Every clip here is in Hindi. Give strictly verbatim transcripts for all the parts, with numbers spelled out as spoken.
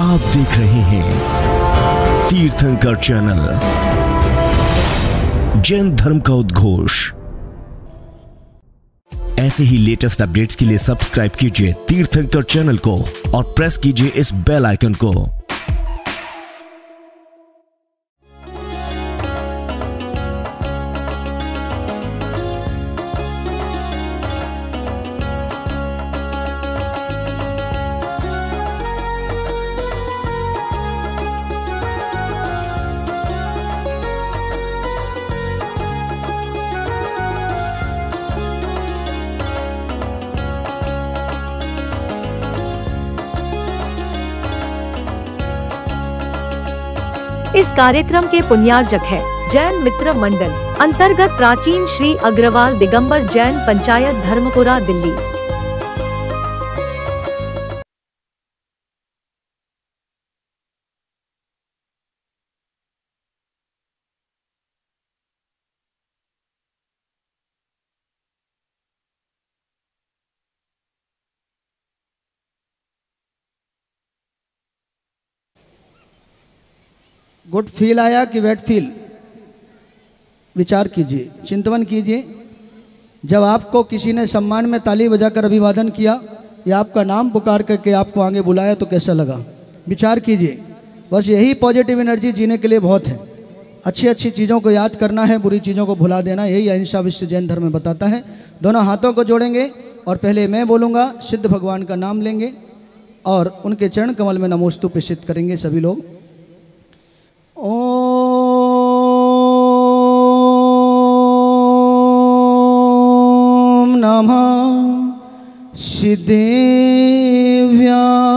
आप देख रहे हैं तीर्थंकर चैनल, जैन धर्म का उद्घोष। ऐसे ही लेटेस्ट अपडेट्स के लिए सब्सक्राइब कीजिए तीर्थंकर चैनल को और प्रेस कीजिए इस बेल आइकन को। इस कार्यक्रम के पुण्यार्जक है जैन मित्र मंडल अंतर्गत प्राचीन श्री अग्रवाल दिगंबर जैन पंचायत धर्मपुरा दिल्ली। गुड फील आया कि बैड फील, विचार कीजिए, चिंतन कीजिए। जब आपको किसी ने सम्मान में ताली बजाकर अभिवादन किया या आपका नाम पुकार करके आपको आगे बुलाया तो कैसा लगा? विचार कीजिए। बस यही पॉजिटिव एनर्जी जीने के लिए बहुत है। अच्छी अच्छी चीज़ों को याद करना है, बुरी चीज़ों को भुला देना, यही अहिंसा विश्व जैन धर्म में बताता है। दोनों हाथों को जोड़ेंगे और पहले मैं बोलूँगा, सिद्ध भगवान का नाम लेंगे और उनके चरण कमल में नमोस्तु प्रेषित करेंगे सभी लोग। ओम नमः शिदेव्या।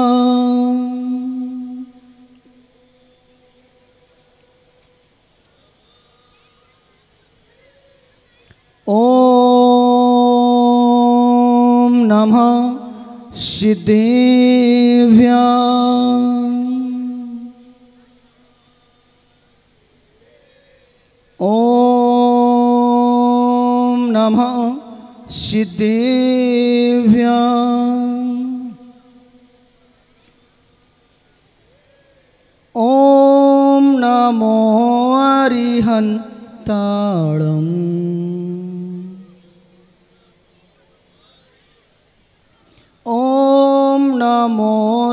ओम नमः शिदेव्या। ओम नमः शिदेव्या। ओम नमो अरिहंताणम्। ओम नमो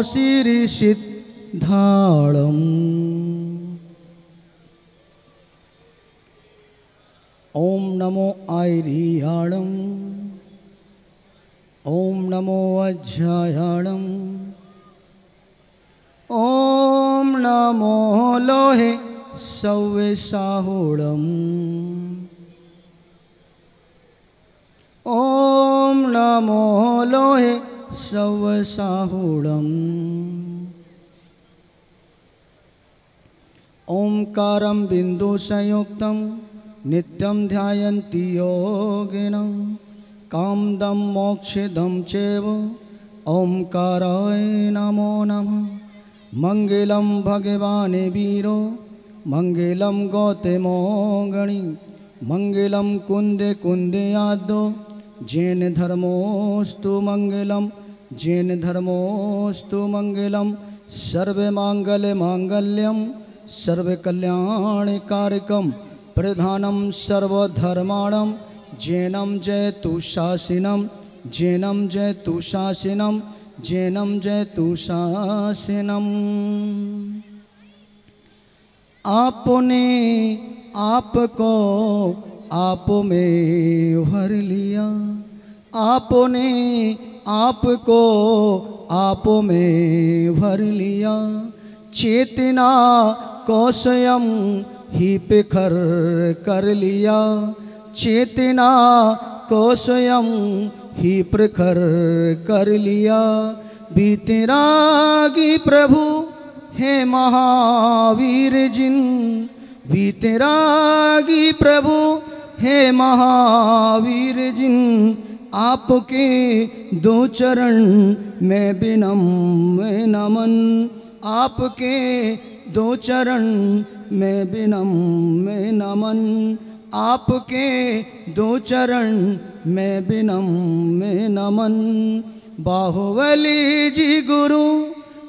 श्रीसिद्धाणम्। ओम नमो आयर्याणम्। ओम नमो अज्जायाणम्। ओम नमो लोहे सौवे साहुणम्। ओम नमो लोहे सौवे साहुणम्। ओंकारं बिंदु संयुक्तम् नित्यं ध्यायन्ति योगिनः कामदं मोक्षदं चैव। ओंकाराय नमो नमः। मंगलम भगवान् वीरो मंगलम गौतमो गणि मंगलम कुंदे कुंदे आदो। जैन धर्मोस्तु मंगलम जैन धर्मोस्तु मंगलम। सर्वे मांगल्य मांगल्यम सर्वे कल्याण कारकम प्रधानम सर्वधर्माणम। जैनम जयतु शासिनम जैनम जयतु शासिनम जैनम जयतु शासिनम। आपने आपको आप में भर लिया। आपने आपको आप में भर लिया। चेतना को स्वयं ही प्रखर कर लिया। चेतना को स्वयं ही प्रखर कर लिया। वीतरागी प्रभु हे महावीर जिन। वीतरागी प्रभु हे महावीर जिन। आपके दो चरण में विनम्र नमन। आपके दो चरण में विनम्र नमन। आपके दो चरण में विनम्र नमन। बाहुबली जी गुरु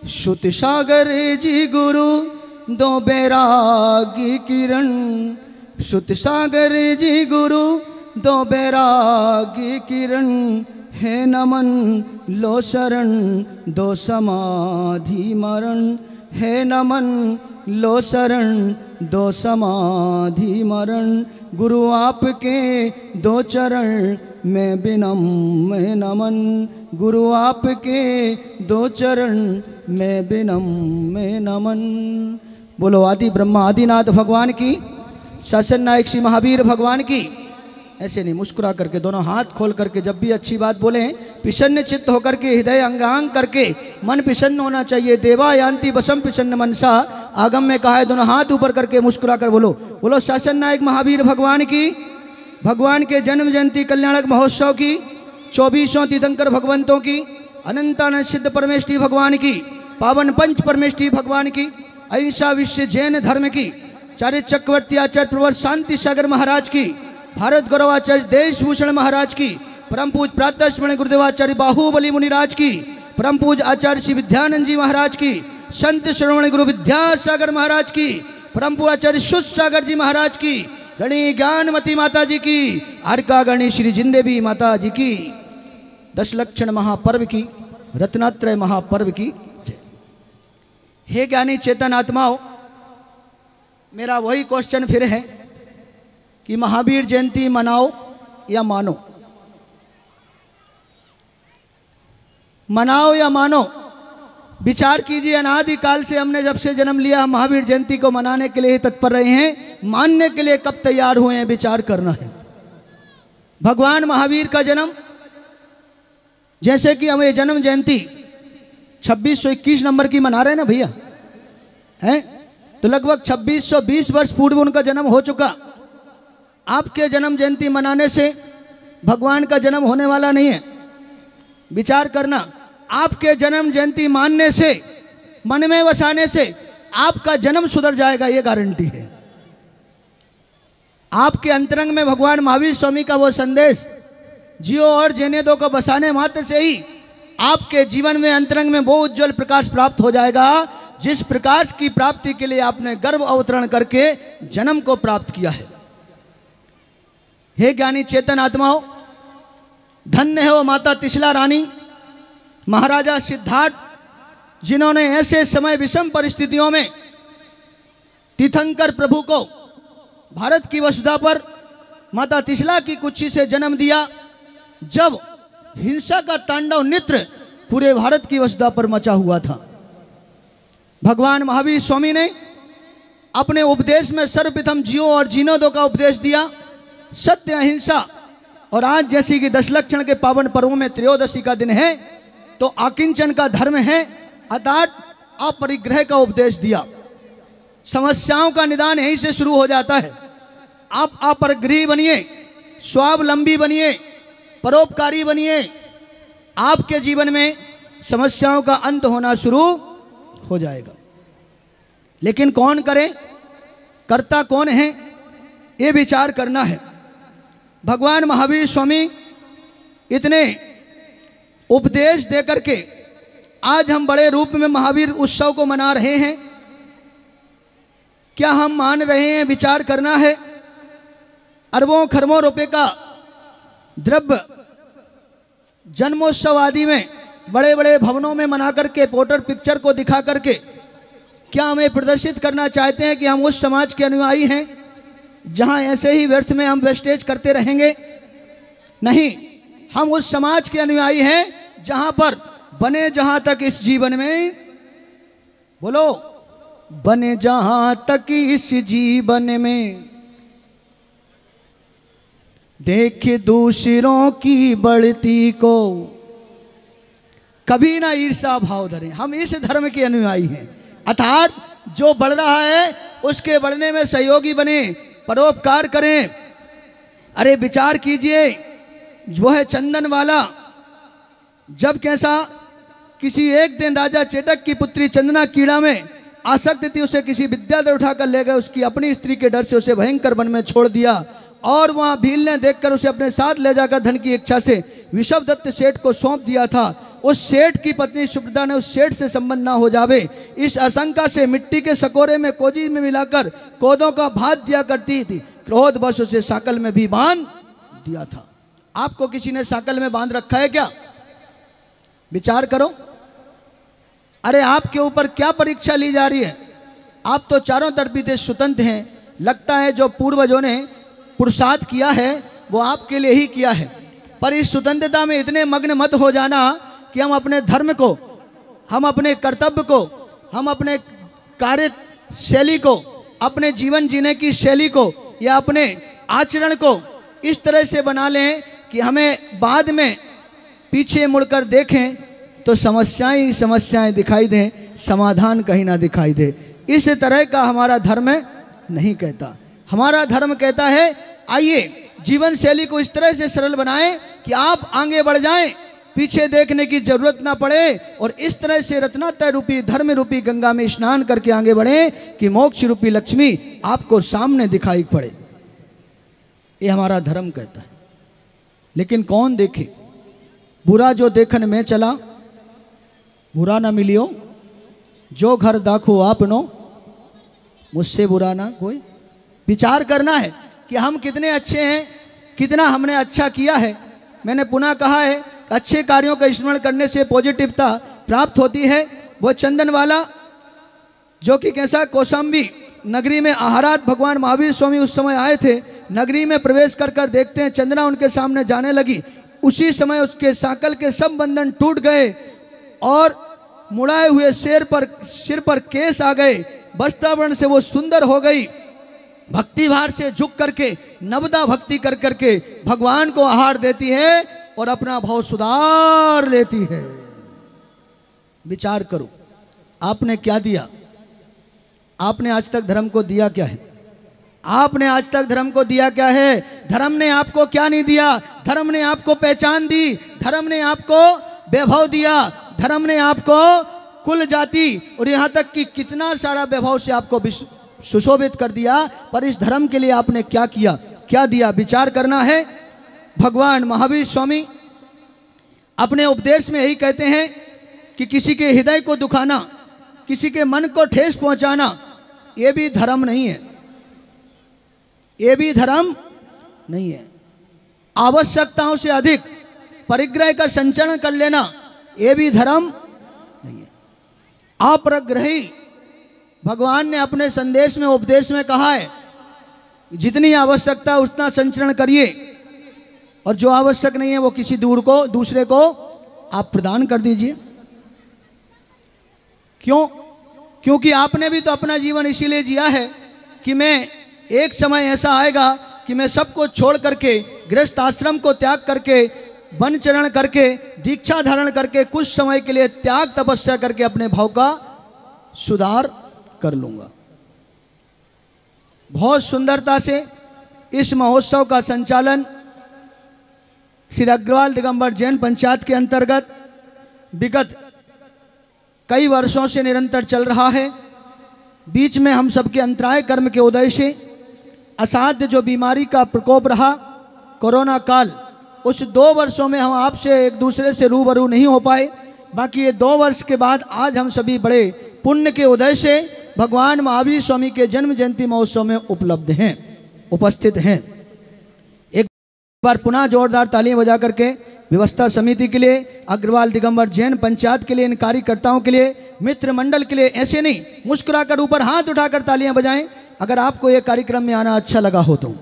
श्रुति सागर जी गुरु दो बैरागी किरण, श्रुति सागर जी गुरु दो बैरागी किरण, है नमन लो शरण दो समाधि मरण, है नमन लो शरण दो समाधि मरण, गुरु आपके दो चरण मैं बिनम मैं नमन, गुरु आपके दो चरण मैं बिनम मैं नमन। बोलो आदि ब्रह्मा आदिनाथ भगवान की, शासन नायक श्री महावीर भगवान की। ऐसे नहीं, मुस्कुरा करके दोनों हाथ खोल करके जब भी अच्छी बात बोलें, प्रसन्न चित्त होकर के, हृदय अंगांग करके, मन प्रसन्न होना चाहिए। देवा यान्ति वसम प्रसन्न मनसा, आगम में कहा है। दोनों हाथ ऊपर करके मुस्कुरा कर बोलो, बोलो शासन नायक महावीर भगवान की, भगवान के जन्म जयंती कल्याणक महोत्सव की, चौबीसों तीर्थंकर भगवंतों की, अनंतानंद सिद्ध परमेष्ठी भगवान की, पावन पंच परमेष्ठी भगवान की, अहिंसा विश्व जैन धर्म की, चार्य चक्रवर्ती आचार्य प्रवर शांति सागर महाराज की, भारत गौरवाचार्य देशभूषण महाराज की, परम पूज प्रातः स्मरण गुरुदेवाचार्य बाहुबली मुनिराज की, परम पूज आचार्य श्री विद्यानंद जी महाराज की, संत श्रवण गुरु विद्यासागर महाराज की, परम पूज आचार्य शुद्ध सागर जी महाराज की, गणी ज्ञानमती माता जी की, आरका गणी श्री जिंदेवी माता जी की, दश लक्षण महापर्व की, रत्नात्रय महापर्व की जय। हे ज्ञानी चेतन आत्माओं, मेरा वही क्वेश्चन फिर है कि महावीर जयंती मनाओ या मानो, मनाओ या मानो, विचार कीजिए। अनादिकाल से हमने जब से जन्म लिया, हम महावीर जयंती को मनाने के लिए तत्पर रहे हैं, मानने के लिए कब तैयार हुए हैं, विचार करना है। भगवान महावीर का जन्म, जैसे कि हम ये जन्म जयंती छब्बीस सौ इक्कीस नंबर की मना रहे हैं ना भैया, हैं, तो लगभग छब्बीस सौ बीस वर्ष पूर्व उनका जन्म हो चुका। आपके जन्म जयंती मनाने से भगवान का जन्म होने वाला नहीं है। विचार करना, आपके जन्म जयंती मानने से, मन में वसाने से आपका जन्म सुधर जाएगा, ये गारंटी है। आपके अंतरंग में भगवान महावीर स्वामी का वो संदेश जियो और जीने दो को बसाने मात्र से ही आपके जीवन में अंतरंग में वो उज्जवल प्रकाश प्राप्त हो जाएगा, जिस प्रकाश की प्राप्ति के लिए आपने गर्भ अवतरण करके जन्म को प्राप्त किया है। हे ज्ञानी चेतन आत्माओं, धन्य है वो माता तिसला रानी, महाराजा सिद्धार्थ, जिन्होंने ऐसे समय विषम परिस्थितियों में तीर्थंकर प्रभु को भारत की वसुधा पर माता तिसला की कुक्षी से जन्म दिया, जब हिंसा का तांडव नृत्य पूरे भारत की वसुधा पर मचा हुआ था। भगवान महावीर स्वामी ने अपने उपदेश में सर्वप्रथम जियो और जीनो दो का उपदेश दिया, सत्य अहिंसा। और आज जैसी कि दश लक्षण के पावन पर्वों में त्रयोदशी का दिन है, तो आकिंचन का धर्म है, अर्थात अपरिग्रह का उपदेश दिया। समस्याओं का निदान यहीं से शुरू हो जाता है। आप अपरिग्रही बनिए, स्वावलंबी बनिए, परोपकारी बनिए, आपके जीवन में समस्याओं का अंत होना शुरू हो जाएगा। लेकिन कौन करे, कर्ता कौन है, ये विचार करना है। भगवान महावीर स्वामी इतने उपदेश देकर के आज हम बड़े रूप में महावीर उत्सव को मना रहे हैं। क्या हम मान रहे हैं, विचार करना है। अरबों खरबों रुपए का द्रव्य जन्मोत्सव आदि में बड़े बड़े भवनों में मना करके, पोस्टर पिक्चर को दिखा करके क्या हमें प्रदर्शित करना चाहते हैं कि हम उस समाज के अनुयायी हैं जहां ऐसे ही व्यर्थ में हम वेस्टेज करते रहेंगे? नहीं, हम उस समाज के अनुयायी हैं जहां पर बने जहां तक इस जीवन में, बोलो, बने जहां तक इस जीवन में देखे दूसरों की बढ़ती को कभी ना ईर्षा भाव धरे। हम इस धर्म के अनुयायी हैं, अर्थात जो बढ़ रहा है उसके बढ़ने में सहयोगी बने, परोपकार करें। अरे विचार कीजिए, वो है चंदन वाला, जब कैसा किसी एक दिन राजा चेटक की पुत्री चंदना कीड़ा में आसक्त थी, उसे किसी विद्याधर उठाकर ले गए, उसकी अपनी स्त्री के डर से उसे भयंकर वन में छोड़ दिया और वहां भील ने देखकर उसे अपने साथ ले जाकर धन की इच्छा से विषव दत्त सेठ को सौंप दिया था। उस सेठ की पत्नी सुभद्रा ने उस सेठ से संबंध ना हो जावे, इस आशंका से मिट्टी के सकोरे में कोजी में मिलाकर कोदों का भात दिया करती थी। क्रोध बस उसे साकल में भी बांध दिया था। आपको किसी ने साकल में बांध रखा है क्या? विचार करो। अरे आपके ऊपर क्या परीक्षा ली जा रही है? आप तो चारों तरफ से स्वतंत्र हैं। लगता है जो पूर्वजों ने पुरुषार्थ किया है वो आपके लिए ही किया है। पर इस स्वतंत्रता में इतने मग्न मत हो जाना कि हम अपने धर्म को, हम अपने कर्तव्य को, हम अपने कार्य शैली को, अपने जीवन जीने की शैली को या अपने आचरण को इस तरह से बना लें कि हमें बाद में पीछे मुड़कर देखें तो समस्याएं ही समस्याएं दिखाई दें, समाधान कहीं ना दिखाई दे। इस तरह का हमारा धर्म नहीं कहता। हमारा धर्म कहता है आइए जीवन शैली को इस तरह से सरल बनाएं कि आप आगे बढ़ जाएं, पीछे देखने की जरूरत ना पड़े, और इस तरह से रत्नात्रय रूपी धर्म रूपी गंगा में स्नान करके आगे बढ़ें कि मोक्ष रूपी लक्ष्मी आपको सामने दिखाई पड़े। ये हमारा धर्म कहता है। लेकिन कौन देखे? बुरा जो देखन में चला बुरा ना मिलियो, जो घर दाखो आपनो मुझसे बुरा ना कोई। विचार करना है कि हम कितने अच्छे हैं, कितना हमने अच्छा किया है। मैंने पुनः कहा है अच्छे कार्यों का स्मरण करने से पॉजिटिवता प्राप्त होती है। वो चंदन वाला जो कि कैसा कौशाम्बी नगरी में आहारात भगवान महावीर स्वामी उस समय आए थे, नगरी में प्रवेश कर कर देखते हैं चंद्रमा उनके सामने जाने लगी। उसी समय उसके साकल के सब बंधन टूट गए और मुड़ाए हुए सिर पर सिर पर केस आ गए। वस्त्रावरण से वो सुंदर हो गई। भक्ति भार से झुक करके नवदा भक्ति कर करके भगवान को आहार देती है और अपना भाव सुधार लेती है। विचार करो, आपने क्या दिया? आपने आज तक धर्म को दिया क्या है? आपने आज तक धर्म को दिया क्या है? धर्म ने आपको क्या नहीं दिया? धर्म ने आपको पहचान दी, धर्म ने आपको वैभव दिया, धर्म ने आपको कुल जाति और यहाँ तक कि कितना सारा वैभव से आपको सुशोभित कर दिया। पर इस धर्म के लिए आपने क्या किया, क्या दिया? विचार करना है। भगवान महावीर स्वामी अपने उपदेश में यही कहते हैं कि किसी के हृदय को दुखाना, किसी के मन को ठेस पहुंचाना, ये भी धर्म नहीं है, ये भी धर्म नहीं है। आवश्यकताओं से अधिक परिग्रह का संचरण कर लेना, ये भी धर्म नहीं है। अपरिग्रही भगवान ने अपने संदेश में, उपदेश में कहा है जितनी आवश्यकता उतना संचरण करिए और जो आवश्यक नहीं है वो किसी दूर को दूसरे को आप प्रदान कर दीजिए। क्यों? क्योंकि आपने भी तो अपना जीवन इसीलिए जिया है कि मैं एक समय ऐसा आएगा कि मैं सबको छोड़ करके गृहस्थ आश्रम को त्याग करके वन चरण करके दीक्षा धारण करके कुछ समय के लिए त्याग तपस्या करके अपने भाव का सुधार कर लूंगा। बहुत सुंदरता से इस महोत्सव का संचालन श्री अग्रवाल दिगंबर जैन पंचायत के अंतर्गत विगत कई वर्षों से निरंतर चल रहा है। बीच में हम सबके अंतराय कर्म के उदय से असाध्य जो बीमारी का प्रकोप रहा कोरोना काल, उस दो वर्षों में हम आपसे एक दूसरे से रूबरू नहीं हो पाए। बाकी ये दो वर्ष के बाद आज हम सभी बड़े पुण्य के उदय से भगवान महावीर स्वामी के जन्म जयंती महोत्सव में उपलब्ध हैं, उपस्थित हैं। एक बार पुनः जोरदार तालियां बजा करके व्यवस्था समिति के लिए, अग्रवाल दिगंबर जैन पंचायत के लिए, इन कार्यकर्ताओं के लिए, मित्र मंडल के लिए, ऐसे नहीं मुस्कुराकर ऊपर हाथ उठाकर तालियां बजाएं अगर आपको यह कार्यक्रम में आना अच्छा लगा हो तो।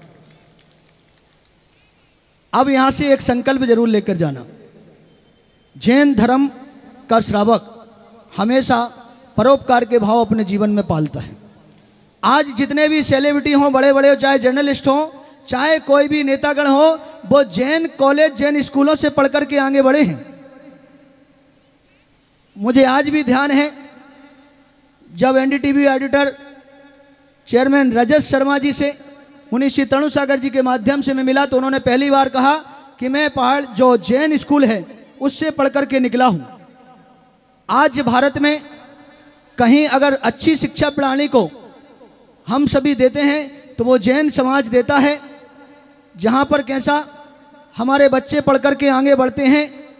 अब यहां से एक संकल्प जरूर लेकर जाना। जैन धर्म का श्रावक हमेशा परोपकार के भाव अपने जीवन में पालता है। आज जितने भी सेलिब्रिटी हों, बड़े बड़े हो, चाहे जर्नलिस्ट हों, चाहे कोई भी नेतागण हो, वो जैन कॉलेज जैन स्कूलों से पढ़कर के आगे बढ़े हैं। मुझे आज भी ध्यान है जब NDTV editor chairman Rajat Sharma ji से मुनि श्री तनु सागर जी के माध्यम से मैं मिला तो उन्होंने पहली बार कहा कि मैं पहाड़ जो जैन स्कूल है उससे पढ़कर के निकला हूं। आज भारत में कहीं अगर अच्छी शिक्षा प्रणाली को हम सभी देते हैं तो वो जैन समाज देता है, जहाँ पर कैसा हमारे बच्चे पढ़ कर के आगे बढ़ते हैं।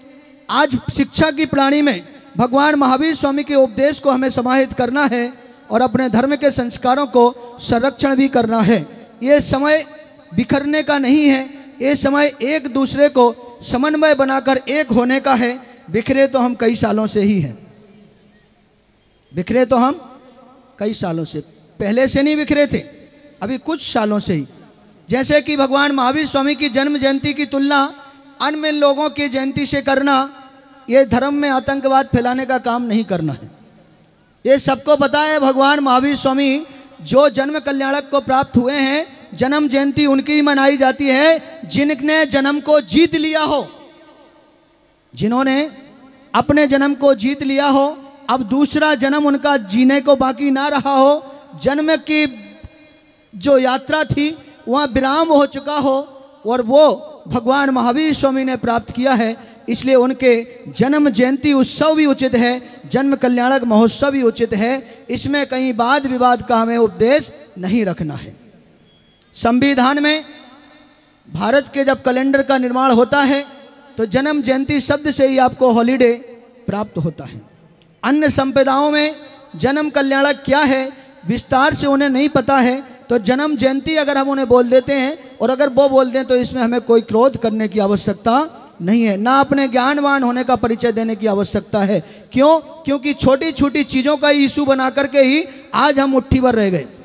आज शिक्षा की प्राणी में भगवान महावीर स्वामी के उपदेश को हमें समाहित करना है और अपने धर्म के संस्कारों को संरक्षण भी करना है। ये समय बिखरने का नहीं है, ये समय एक दूसरे को समन्वय बनाकर एक होने का है। बिखरे तो हम कई सालों से ही हैं, बिखरे तो हम कई सालों से, पहले से नहीं बिखरे थे, अभी कुछ सालों से ही। जैसे कि भगवान महावीर स्वामी की जन्म जयंती की तुलना अन्य लोगों की जयंती से करना, ये धर्म में आतंकवाद फैलाने का काम नहीं करना है। ये सबको पता है भगवान महावीर स्वामी जो जन्म कल्याणक को प्राप्त हुए हैं, जन्म जयंती उनकी मनाई जाती है जिनने जन्म को जीत लिया हो, जिन्होंने अपने जन्म को जीत लिया हो, अब दूसरा जन्म उनका जीने को बाकी ना रहा हो, जन्म की जो यात्रा थी वहाँ विराम हो चुका हो और वो भगवान महावीर स्वामी ने प्राप्त किया है। इसलिए उनके जन्म जयंती उत्सव भी उचित है, जन्म कल्याणक महोत्सव भी उचित है। इसमें कहीं वाद विवाद का हमें उपदेश नहीं रखना है। संविधान में भारत के जब कैलेंडर का निर्माण होता है तो जन्म जयंती शब्द से ही आपको हॉलीडे प्राप्त होता है। अन्य संप्रदायों में जन्म कल्याणक क्या है विस्तार से उन्हें नहीं पता है, तो जन्म जयंती अगर हम उन्हें बोल देते हैं और अगर वो बोल दें तो इसमें हमें कोई क्रोध करने की आवश्यकता नहीं है, ना अपने ज्ञानवान होने का परिचय देने की आवश्यकता है। क्यों? क्योंकि छोटी छोटी चीज़ों का इशू बना करके ही आज हम मुट्ठी भर रह गए।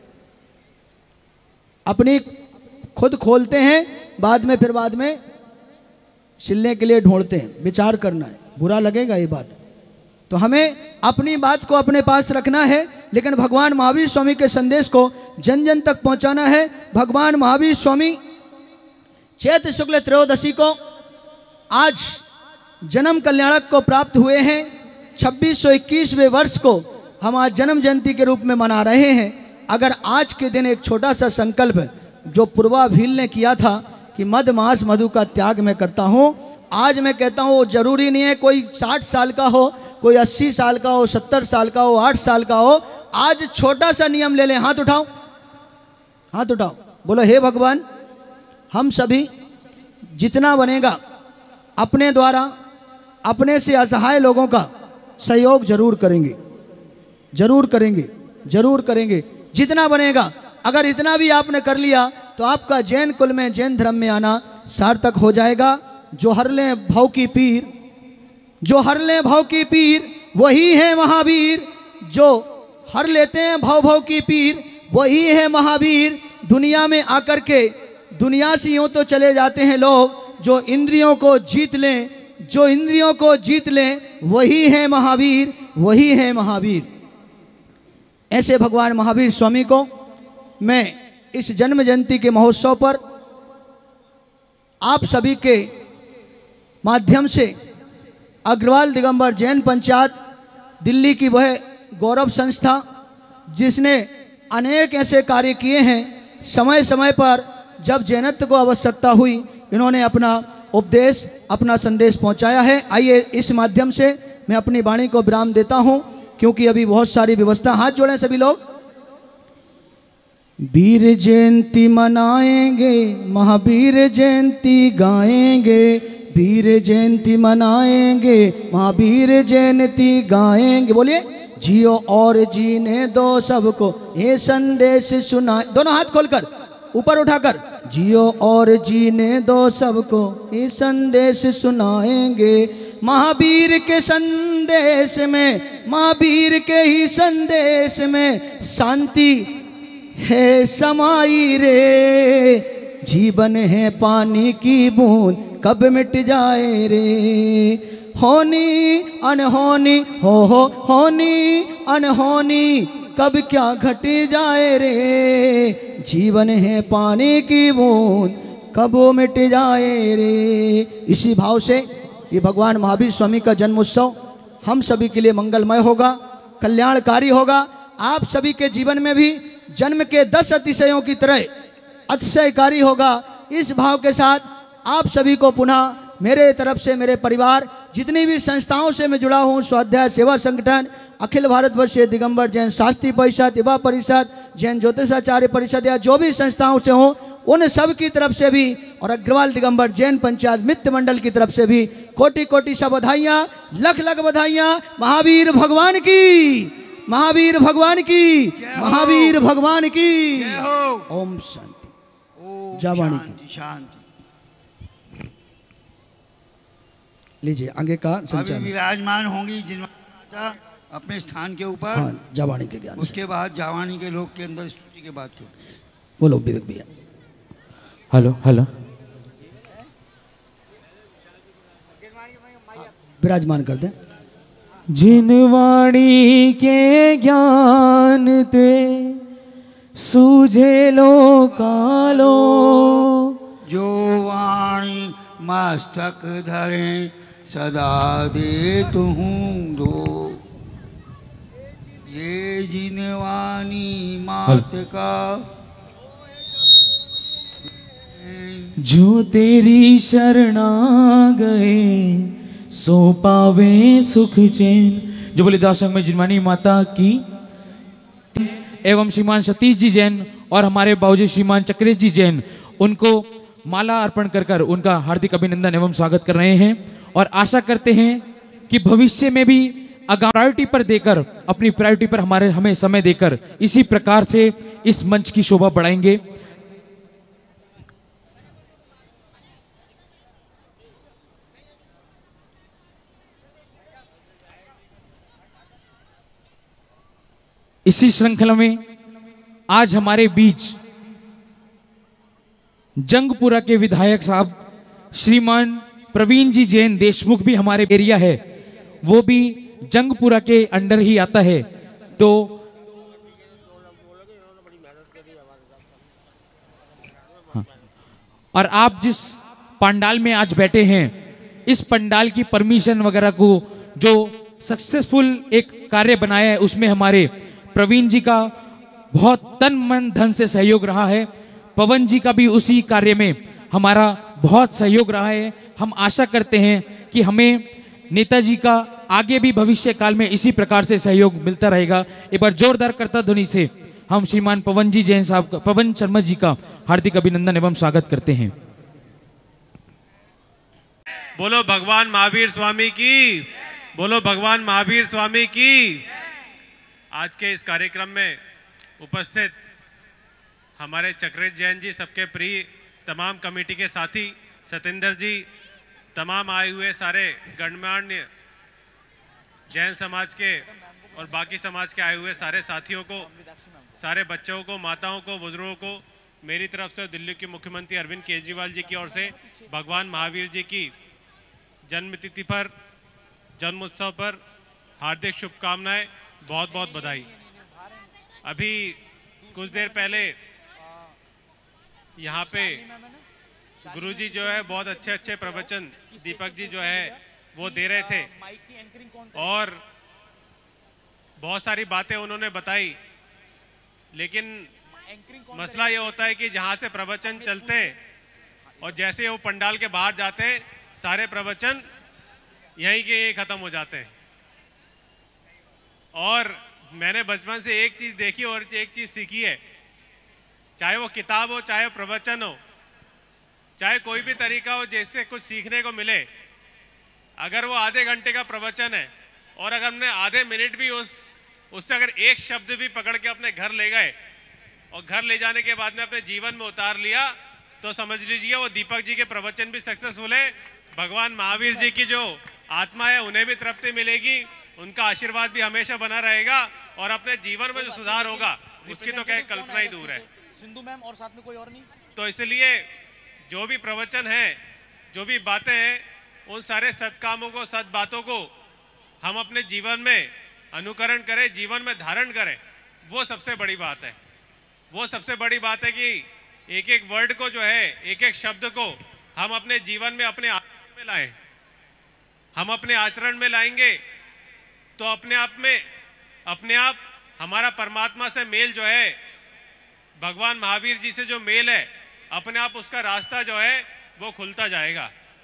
अपनी खुद खोलते हैं, बाद में फिर बाद में छिलने के लिए ढूंढते हैं। विचार करना है, बुरा लगेगा ये बात, तो हमें अपनी बात को अपने पास रखना है, लेकिन भगवान महावीर स्वामी के संदेश को जन जन तक पहुंचाना है। भगवान महावीर स्वामी चैत्र शुक्ल त्रयोदशी को आज जन्म कल्याणक को प्राप्त हुए हैं। छब्बीस सौ इक्कीसवें वर्ष को हम आज जन्म जयंती के रूप में मना रहे हैं। अगर आज के दिन एक छोटा सा संकल्प जो पूर्वा भील ने किया था कि मद मांस मधु का त्याग मैं करता हूँ, आज मैं कहता हूँ जरूरी नहीं है कोई साठ साल का हो, कोई अस्सी साल का हो, सत्तर साल का हो, आठ साल का हो, आज छोटा सा नियम ले लें। हाथ उठाओ, हाथ उठाओ, बोलो हे भगवान, हम सभी जितना बनेगा अपने द्वारा अपने से असहाय लोगों का सहयोग जरूर करेंगे, जरूर करेंगे, जरूर करेंगे, जितना बनेगा। अगर इतना भी आपने कर लिया तो आपका जैन कुल में, जैन धर्म में आना सार्थक हो जाएगा। जो हर ले भव की पीर, जो हर ले भव की पीर वही है महावीर, जो हर लेते हैं भव भव की पीर वही है महावीर। दुनिया में आकर के दुनिया से यूँ तो चले जाते हैं लोग, जो इंद्रियों को जीत लें, जो इंद्रियों को जीत लें वही है महावीर, वही है महावीर। ऐसे भगवान महावीर स्वामी को मैं इस जन्म जयंती के महोत्सव पर आप सभी के माध्यम से अग्रवाल दिगंबर जैन पंचायत दिल्ली की वह गौरव संस्था जिसने अनेक ऐसे कार्य किए हैं, समय समय पर जब जैनत्व को आवश्यकता हुई इन्होंने अपना उपदेश, अपना संदेश पहुंचाया है। आइए इस माध्यम से मैं अपनी वाणी को विराम देता हूं, क्योंकि अभी बहुत सारी व्यवस्था। हाथ जोड़ें सभी लोग। वीर जयंती मनाएंगे, महावीर जयंती गाएंगे, वीर जयंती मनाएंगे, महावीर जयंती गाएंगे। बोलिए, जियो और जीने दो सबको ये संदेश सुनाए। दोनों हाथ खोलकर ऊपर उठाकर, जियो और जीने दो सबको ये संदेश सुनाएंगे। महावीर के संदेश में, महावीर के ही संदेश में शांति है समाई रे, जीवन है पानी की बूंद कब मिट जाए रे। होनी अनहोनी हो हो होनी अनहोनी कब क्या घट जाए रे, जीवन है पानी की बूंद कब मिट जाए रे। इसी भाव से ये भगवान महावीर स्वामी का जन्मोत्सव हम सभी के लिए मंगलमय होगा, कल्याणकारी होगा। आप सभी के जीवन में भी जन्म के दस अतिशयों की तरह अतिशयकारी होगा। इस भाव के साथ आप सभी को पुनः मेरे तरफ से, मेरे परिवार, जितनी भी संस्थाओं से मैं जुड़ा हूँ, स्वाध्याय सेवा संगठन, अखिल भारत वर्षीय दिगंबर जैन शास्त्री परिषद, युवा परिषद, जैन ज्योतिषाचार्य परिषद, या जो भी संस्थाओं से हों, उन सब की तरफ से भी और अग्रवाल दिगंबर जैन पंचायत मित्र मंडल की तरफ से भी कोटि कोटि सब बधाइयाँ, लख लख बधाइयाँ। महावीर भगवान की, महावीर भगवान की, महावीर भगवान की। ओम शांति। जावाणी की शांति। लीजिए आगे का संचालन। विराजमान होंगी जिनमाता अपने स्थान के ऊपर। हाँ, जावाणी के ज्ञान। उसके बाद जावाणी के लोग के अंदर स्तुति के बाद बोलो विवेक भैया। हेलो हेलो विराजमान कर दें। जिनवाणी के ज्ञान ते सूझे लो कालो, जो वाणी मस्तक धरे सदा दे तुहूं दो। ये जिनवाणी मात का जो तेरी शरणा गए सो पावे सुख चैन। जो बोले दासंग में जिनवाणी माता की एवं श्रीमान सतीश जी जैन और हमारे बाबूजी श्रीमान चक्रेश जी जैन उनको माला अर्पण कर कर उनका हार्दिक अभिनंदन एवं स्वागत कर रहे हैं और आशा करते हैं कि भविष्य में भी प्रायोरिटी पर देकर अपनी प्रायोरिटी पर हमारे हमें समय देकर इसी प्रकार से इस मंच की शोभा बढ़ाएंगे। इसी श्रृंखला में आज हमारे बीच जंगपुरा के विधायक साहब श्रीमान प्रवीण जी जैन देशमुख भी हमारे एरिया है, वो भी जंगपुरा के अंडर ही आता है। तो हाँ, और आप जिस पंडाल में आज बैठे हैं इस पंडाल की परमिशन वगैरह को जो सक्सेसफुल एक कार्य बनाया है उसमें हमारे प्रवीण जी का बहुत तन मन धन से सहयोग रहा है। पवन जी का भी उसी कार्य में हमारा बहुत सहयोग रहा है। हम आशा करते हैं कि हमें नेताजी का आगे भी भविष्य काल में इसी प्रकार से सहयोग मिलता रहेगा। एक बार जोरदार करता ध्वनि से हम श्रीमान पवन जी जैन साहब का, पवन शर्मा जी का हार्दिक अभिनंदन एवं स्वागत करते हैं। बोलो भगवान महावीर स्वामी की, बोलो भगवान महावीर स्वामी की। आज के इस कार्यक्रम में उपस्थित हमारे चक्रेश जैन जी, सबके प्रिय तमाम कमेटी के साथी, सतेंद्र जी, तमाम आए हुए सारे गणमान्य जैन समाज के और बाकी समाज के आए हुए सारे साथियों को, सारे बच्चों को, माताओं को, बुजुर्गों को मेरी तरफ से दिल्ली के मुख्यमंत्री अरविंद केजरीवाल जी की ओर से भगवान महावीर जी की जन्मतिथि पर, जन्म उत्सव पर हार्दिक शुभकामनाएं, बहुत बहुत बधाई। अभी कुछ देर पहले यहाँ पे गुरुजी जो है बहुत अच्छे अच्छे प्रवचन दीपक जी जो है वो दे रहे थे और बहुत सारी बातें उन्होंने बताई, लेकिन मसला ये होता है कि जहाँ से प्रवचन चलते और जैसे वो पंडाल के बाहर जाते हैं सारे प्रवचन यहीं के यहीं ख़त्म हो जाते हैं। और मैंने बचपन से एक चीज़ देखी और एक चीज़ सीखी है, चाहे वो किताब हो, चाहे प्रवचन हो, चाहे कोई भी तरीका हो जिससे कुछ सीखने को मिले, अगर वो आधे घंटे का प्रवचन है और अगर हमने आधे मिनट भी उस उससे अगर एक शब्द भी पकड़ के अपने घर ले गए और घर ले जाने के बाद में अपने जीवन में उतार लिया तो समझ लीजिए वो दीपक जी के प्रवचन भी सक्सेसफुल है। भगवान महावीर जी की जो आत्मा है उन्हें भी तृप्ति मिलेगी, उनका आशीर्वाद भी हमेशा बना रहेगा और अपने जीवन में जो सुधार होगा उसकी तो क्या कल्पना ही दूर है। सिंधु मैम और साथ में कोई और नहीं। तो इसलिए जो भी प्रवचन है, जो भी बातें हैं, उन सारे सत्कामों को, सत बातों को हम अपने जीवन में अनुकरण करें, जीवन में धारण करें, वो सबसे बड़ी बात है। वो सबसे बड़ी बात है कि एक एक वर्ड को जो है, एक एक शब्द को हम अपने जीवन में, अपने आचरण में लाएं। हम अपने आचरण में लाएंगे तो अपने आप में, अपने आप हमारा परमात्मा से मेल जो है, भगवान महावीर जी से जो मेल है, अपने आप उसका रास्ता जो है वो खुलता जाएगा।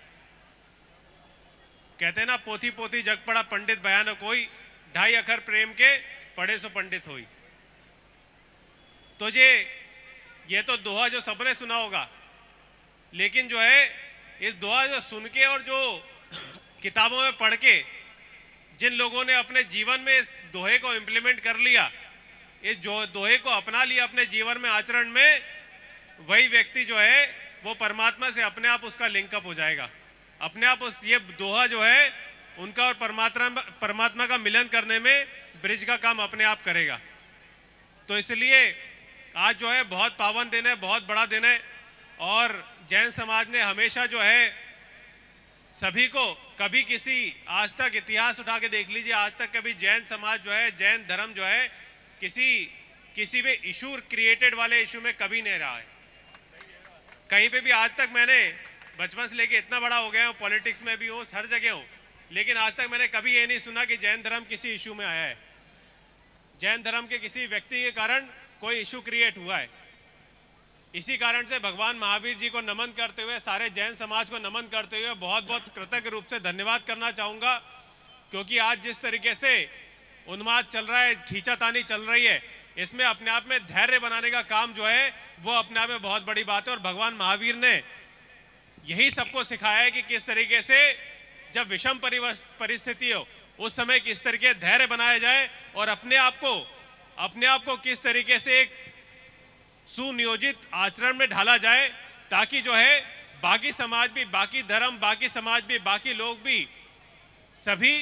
कहते हैं ना, पोथी पोथी जग पड़ा पंडित बयान कोई, ढाई अखर प्रेम के पढ़े सो पंडित होई। तो ये ये तो दोहा जो सबने सुना होगा, लेकिन जो है इस दोहा जो सुन के और जो किताबों में पढ़ के जिन लोगों ने अपने जीवन में इस दोहे को इम्प्लीमेंट कर लिया, इस जो दोहे को अपना लिया अपने जीवन में, आचरण में, वही व्यक्ति जो है वो परमात्मा से अपने आप उसका लिंकअप हो जाएगा। अपने आप उस ये दोहा जो है उनका और परमात्मा परमात्मा का मिलन करने में ब्रिज का काम अपने आप करेगा। तो इसलिए आज जो है बहुत पावन दिन है, बहुत बड़ा दिन है। और जैन समाज ने हमेशा जो है सभी को, कभी किसी, आज तक इतिहास उठा के देख लीजिए, आज तक कभी जैन समाज जो है, जैन धर्म जो है किसी किसी भी इशू क्रिएटेड वाले इशू में कभी नहीं रहा है। कहीं पे भी आज तक मैंने बचपन से लेके इतना बड़ा हो गया हूँ, पॉलिटिक्स में भी हूँ, हर जगह हूँ, लेकिन आज तक मैंने कभी ये नहीं सुना कि जैन धर्म किसी इशू में आया है, जैन धर्म के किसी व्यक्ति के कारण कोई इशू क्रिएट हुआ है। इसी कारण से भगवान महावीर जी को नमन करते हुए, सारे जैन समाज को नमन करते हुए बहुत बहुत कृतज्ञ रूप से धन्यवाद करना चाहूँगा, क्योंकि आज जिस तरीके से उन्माद चल रहा है, खींचातानी चल रही है, इसमें अपने आप में धैर्य बनाने का काम जो है वो अपने आप में बहुत बड़ी बात है। और भगवान महावीर ने यही सबको सिखाया है कि किस तरीके से जब विषम परिस्थिति हो उस समय किस तरीके धैर्य बनाया जाए और अपने आप को अपने आप को किस तरीके से एक सुनियोजित आचरण में ढाला जाए, ताकि जो है बाकी समाज भी, बाकी धर्म, बाकी समाज भी, बाकी लोग भी सभी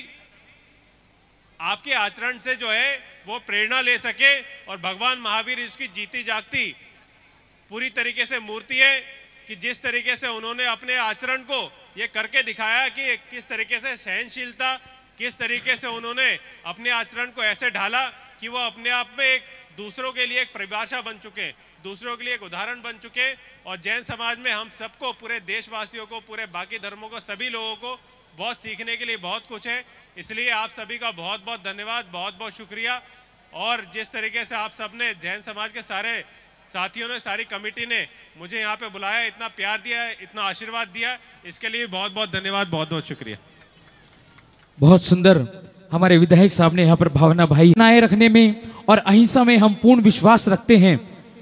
आपके आचरण से जो है वो प्रेरणा ले सके। और भगवान महावीर इसकी जीती जागती पूरी तरीके से मूर्ति है कि जिस तरीके से उन्होंने अपने आचरण को ये करके दिखाया कि किस तरीके से सहनशीलता, किस तरीके से उन्होंने अपने आचरण को ऐसे ढाला कि वो अपने आप में एक दूसरों के लिए एक परिभाषा बन चुके, दूसरों के लिए एक उदाहरण बन चुके। और जैन समाज में हम सबको, पूरे देशवासियों को, पूरे बाकी धर्मों को, सभी लोगों को बहुत सीखने के लिए बहुत कुछ है। इसलिए आप सभी का बहुत बहुत धन्यवाद, बहुत बहुत शुक्रिया। और जिस तरीके से आप सब ने, जैन समाज के सारे साथियों ने, सारी कमेटी ने मुझे यहाँ पे बुलाया, इतना प्यार दिया, इतना आशीर्वाद दिया, इसके लिए बहुत बहुत धन्यवाद, बहुत बहुत शुक्रिया। बहुत सुंदर हमारे विधायक साहब ने यहाँ पर भावना भाई बनाए रखने में और अहिंसा में हम पूर्ण विश्वास रखते हैं।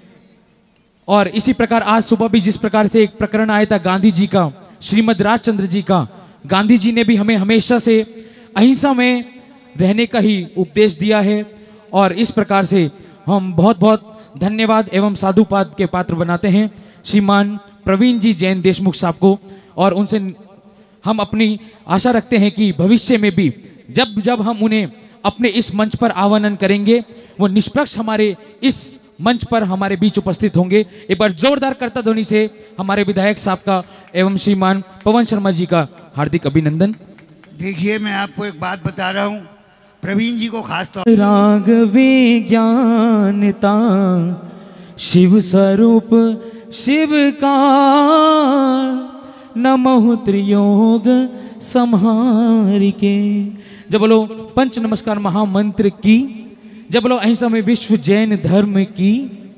और इसी प्रकार आज सुबह भी जिस प्रकार से एक प्रकरण आया था गांधी जी का, श्रीमद राजचंद्र जी का, गांधी जी ने भी हमें हमेशा से अहिंसा में रहने का ही उपदेश दिया है। और इस प्रकार से हम बहुत बहुत धन्यवाद एवं साधुपाद के पात्र बनाते हैं श्रीमान प्रवीण जी जैन देशमुख साहब को। और उनसे हम अपनी आशा रखते हैं कि भविष्य में भी जब जब हम उन्हें अपने इस मंच पर आह्वान करेंगे, वो निष्पक्ष हमारे इस मंच पर हमारे बीच उपस्थित होंगे। एक बार जोरदार करता ध्वनि से हमारे विधायक साहब का एवं श्रीमान पवन शर्मा जी का हार्दिक अभिनंदन। देखिए, मैं आपको एक बात बता रहा हूँ, प्रवीण जी को खास तौर राग विज्ञानता शिव स्वरूप शिव का नमो त्रियोग संहार के। जब बोलो पंच नमस्कार महामंत्र की, जब बोलो अहिंसा में विश्व जैन धर्म की।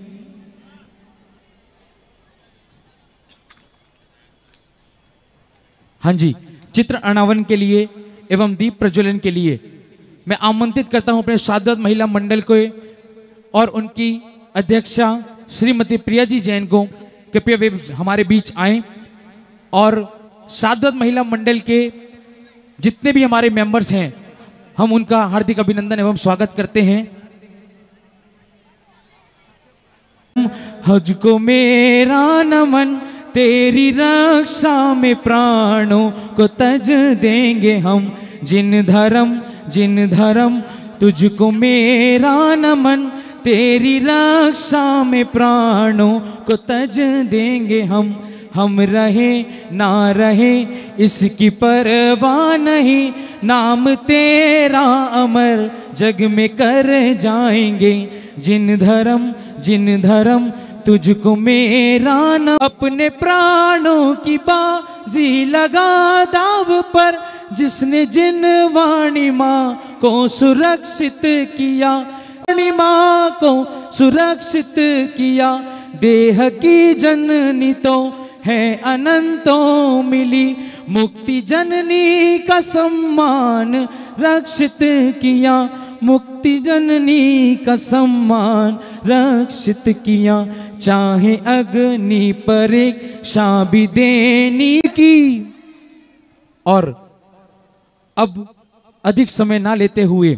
हाँ जी, चित्र अनावरण के लिए एवं दीप प्रज्वलन के लिए मैं आमंत्रित करता हूं अपने शाद्वत महिला मंडल को और उनकी अध्यक्षा श्रीमती प्रिया जी जैन को, कृपया वे हमारे बीच आए। और शाद्वत महिला मंडल के जितने भी हमारे मेंबर्स हैं, हम उनका हार्दिक अभिनंदन एवं स्वागत करते हैं। हज को मेरा नमन, तेरी रक्षा में प्राणों को तज देंगे हम। जिन धर्म जिन धर्म तुझको मेरा नमन, तेरी रक्षा में प्राणों को तज देंगे हम। हम रहे ना रहे इसकी परवाह नहीं, नाम तेरा अमर जग में कर जाएंगे। जिन धर्म जिन धर्म तुझको मेरा न, अपने प्राणों की बाजी लगा दाव पर, जिसने जिन वाणी माँ को सुरक्षित किया, वाणी माँ को सुरक्षित किया। देह की जननी तो है अनंतों मिली, मुक्ति जननी का सम्मान रक्षित किया। मुक्ति जननी का सम्मान रक्षित किया। चाहे अग्नि परीक्षा भी देनी की। और अब अधिक समय ना लेते हुए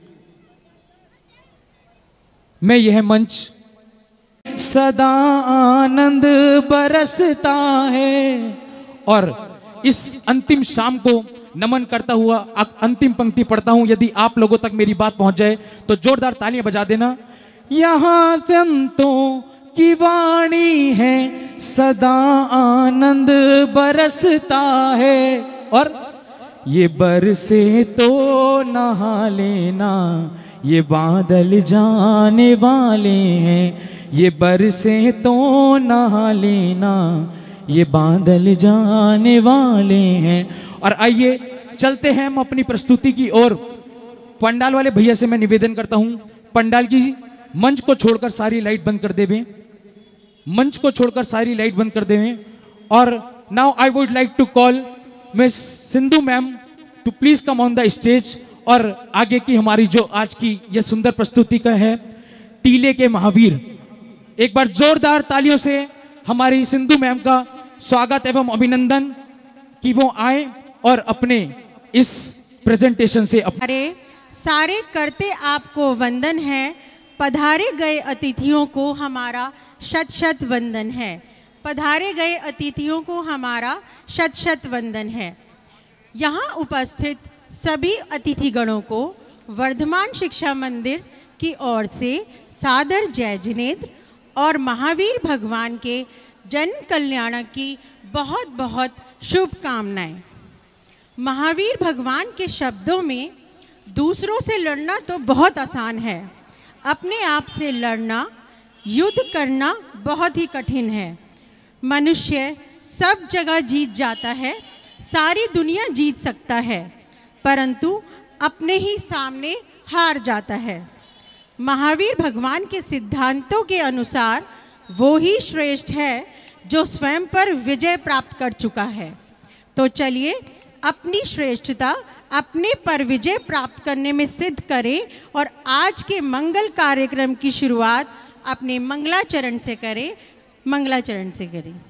मैं यह मंच सदा आनंद बरसता है और इस अंतिम शाम को नमन करता हुआ अंतिम पंक्ति पढ़ता हूं। यदि आप लोगों तक मेरी बात पहुंच जाए तो जोरदार तालियां बजा देना। यहां संतों की वाणी है, सदा आनंद बरसता है। और ये बरसे तो नहा लेना, ये बादल जाने वाले हैं। ये बरसे तो नहा लेना, ये बादल जाने वाले हैं। और आइए चलते हैं हम अपनी प्रस्तुति की ओर। पंडाल वाले भैया से मैं निवेदन करता हूं, पंडाल की मंच को छोड़कर सारी लाइट बंद कर देवें, मंच को छोड़कर सारी लाइट बंद कर देवें। और now I would like to call miss Sindhu ma'am to please come on the stage. और आगे की हमारी जो आज की यह सुंदर प्रस्तुति का है टीले के महावीर, एक बार जोरदार तालियों से हमारी सिंधु मैम का स्वागत एवं अभिनंदन कि वो आए और अपने इस प्रेजेंटेशन से अप... अरे सारे करते आपको वंदन है, पधारे गए अतिथियों को हमारा शत शत वंदन है। पधारे गए अतिथियों को हमारा शत शत वंदन है। यहाँ उपस्थित सभी अतिथिगणों को वर्धमान शिक्षा मंदिर की ओर से सादर जय जिनेन्द्र और महावीर भगवान के जन कल्याण की बहुत बहुत शुभकामनाएं। महावीर भगवान के शब्दों में दूसरों से लड़ना तो बहुत आसान है, अपने आप से लड़ना, युद्ध करना बहुत ही कठिन है। मनुष्य सब जगह जीत जाता है, सारी दुनिया जीत सकता है, परंतु अपने ही सामने हार जाता है। महावीर भगवान के सिद्धांतों के अनुसार वो ही श्रेष्ठ है जो स्वयं पर विजय प्राप्त कर चुका है। तो चलिए अपनी श्रेष्ठता अपने पर विजय प्राप्त करने में सिद्ध करें और आज के मंगल कार्यक्रम की शुरुआत अपने मंगलाचरण से करें, मंगलाचरण से करें।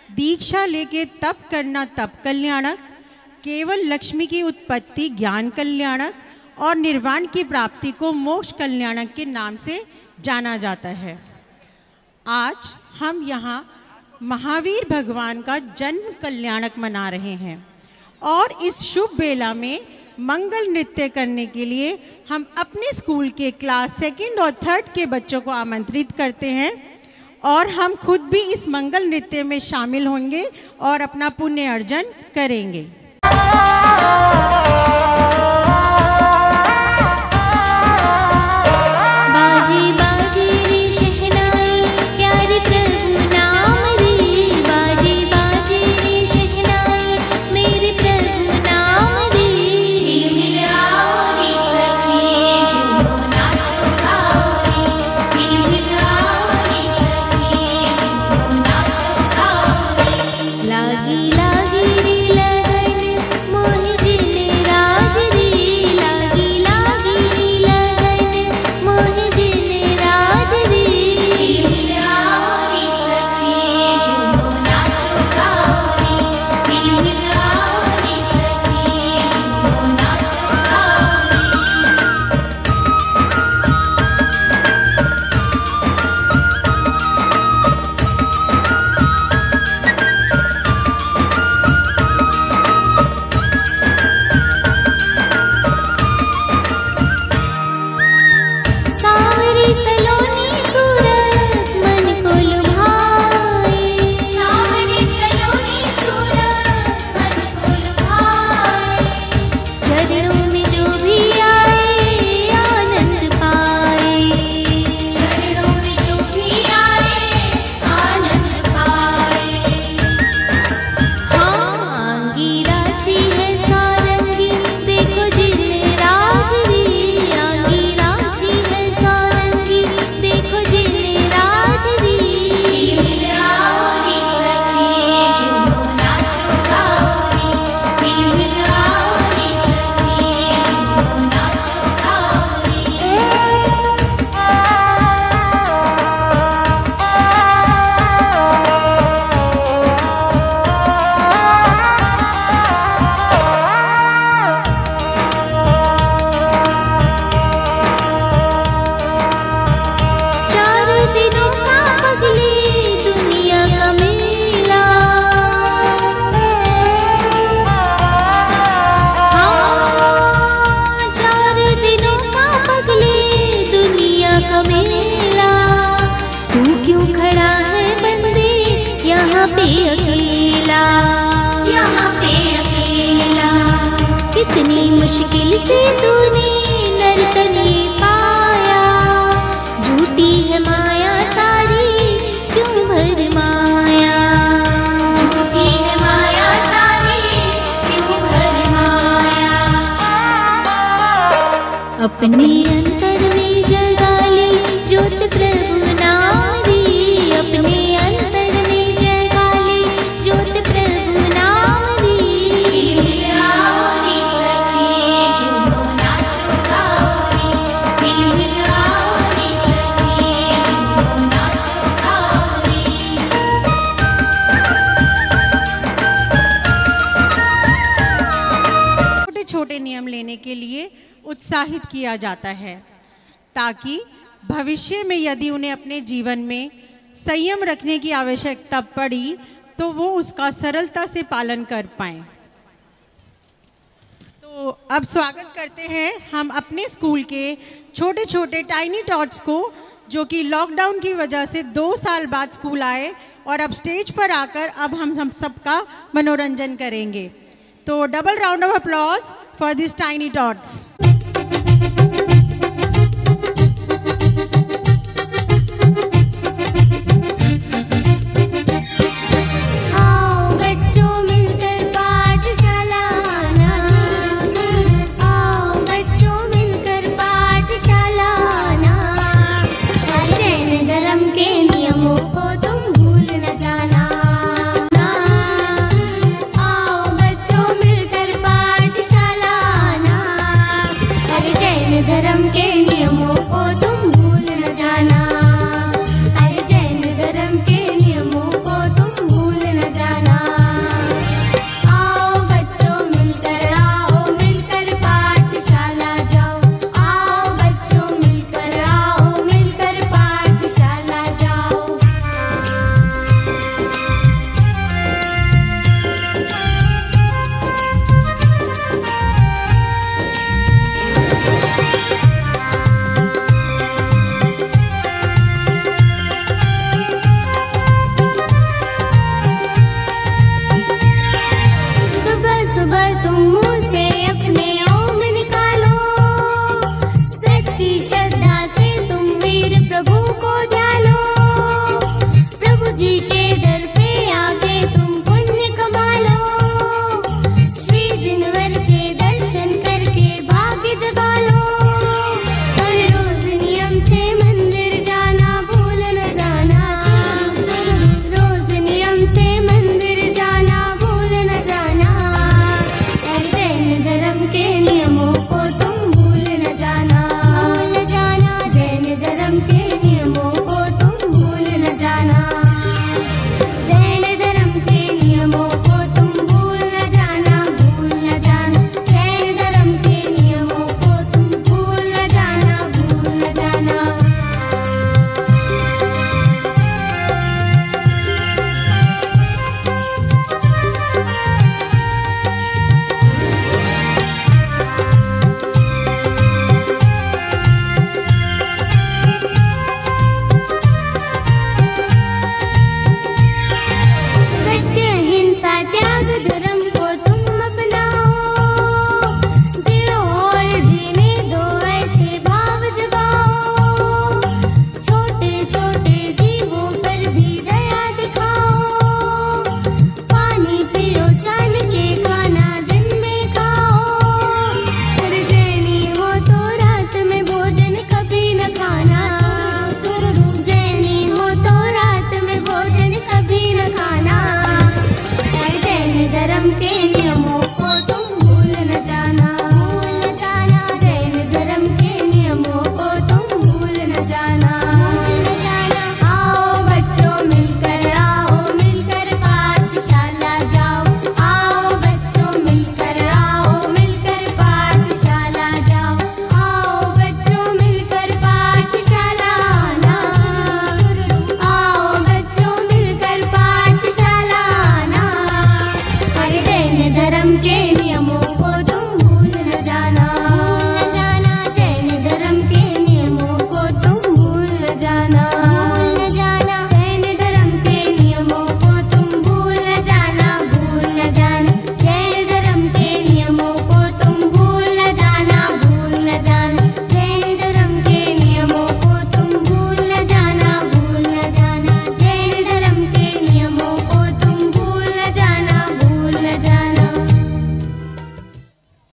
दीक्षा लेके तप करना तप कल्याणक, केवल लक्ष्मी की उत्पत्ति ज्ञान कल्याणक और निर्वाण की प्राप्ति को मोक्ष कल्याणक के नाम से जाना जाता है। आज हम यहाँ महावीर भगवान का जन्म कल्याणक मना रहे हैं और इस शुभ बेला में मंगल नृत्य करने के लिए हम अपने स्कूल के क्लास सेकंड और थर्ड के बच्चों को आमंत्रित करते हैं और हम खुद भी इस मंगल नृत्य में शामिल होंगे और अपना पुण्य अर्जन करेंगे। बाजी बाजी रे शहनाई प्यारे प्रभु नाम रे, बाजी बाजी रे शहनाई मेरे प्रभु नाम रे। हिल आओ रे सखी झूमो नाचो गाओ रे, हिल आओ रे सखी झूमो नाचो गाओ रे। लागी लागी रे लगन मोहि जिन राज रे, लागी लागी रे लगन मोहि जिन राज रे। हिल आओ रे सखी झूमो नाचो गाओ रे, हिल आओ रे सखी झूमो नाचो गाओ रे। सावरी सलोनी सूरत मन को लुभाए, सावरी सलोनी सूरत मन को लुभाए। चरणों में जो भी आए आनंद पाए, चरणों में जो भी आए आनंद पाए। हाँ अंगीराची है सारंगी देखो जिन राज रे, अंगीराची है सारंगी देखो जिन राज रे। हिल आओ रे सखी झूमो नाचो गाओ रे, हिल आओ रे सखी झूमो नाचो गाओ चार दिनों का पगली दुनिया का मेला। हाँ चार दिनों का पगली दुनिया का मेला। तू क्यों खड़ा है बंदे यहाँ पे अकेला, यहाँ पे अकेला। कितनी मुश्किल से तूने नर्तन ये पाया, झूठी है माया सारी क्यों भरमाया, झूठी है माया सारी क्यों भरमाया। अपने अंतर में जगा ले ज्योत प्रभु नाम रे, अपने अंतर में जगा ले ज्योत प्रभु नाम रे। हिल आओ रे सखी झूमो नाचो गाओ रे, हिल आओ रे सखी झूमो नाचो गाओ रे। छोटे छोटे नियम लेने के लिए उत्साहित किया जाता है ताकि भविष्य में यदि उन्हें अपने जीवन में संयम रखने की आवश्यकता पड़ी तो वो उसका सरलता से पालन कर पाएं। तो अब स्वागत करते हैं हम अपने स्कूल के छोटे छोटे टाइनी टॉट्स को, जो कि लॉकडाउन की वजह से दो साल बाद स्कूल आए और अब स्टेज पर आकर अब हम हम सबका मनोरंजन करेंगे। तो double round of applause for this tiny tots. आओ बच्चों मिलकर पाठशाला आना, आओ बच्चों मिलकर पाठशाला आना। जैन धर्म के नियमों को तुम भूल न जाना। आओ बच्चों मिलकर पाठशाला आना।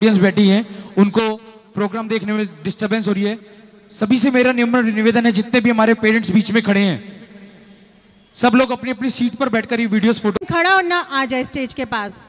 ऑडियंस बैठी हैं, उनको प्रोग्राम देखने में डिस्टरबेंस हो रही है। सभी से मेरा निम्न निवेदन है, जितने भी हमारे पेरेंट्स बीच में खड़े हैं, सब लोग अपनी अपनी सीट पर बैठकर ये वीडियोस फोटो खड़ा और ना आ जाए स्टेज के पास।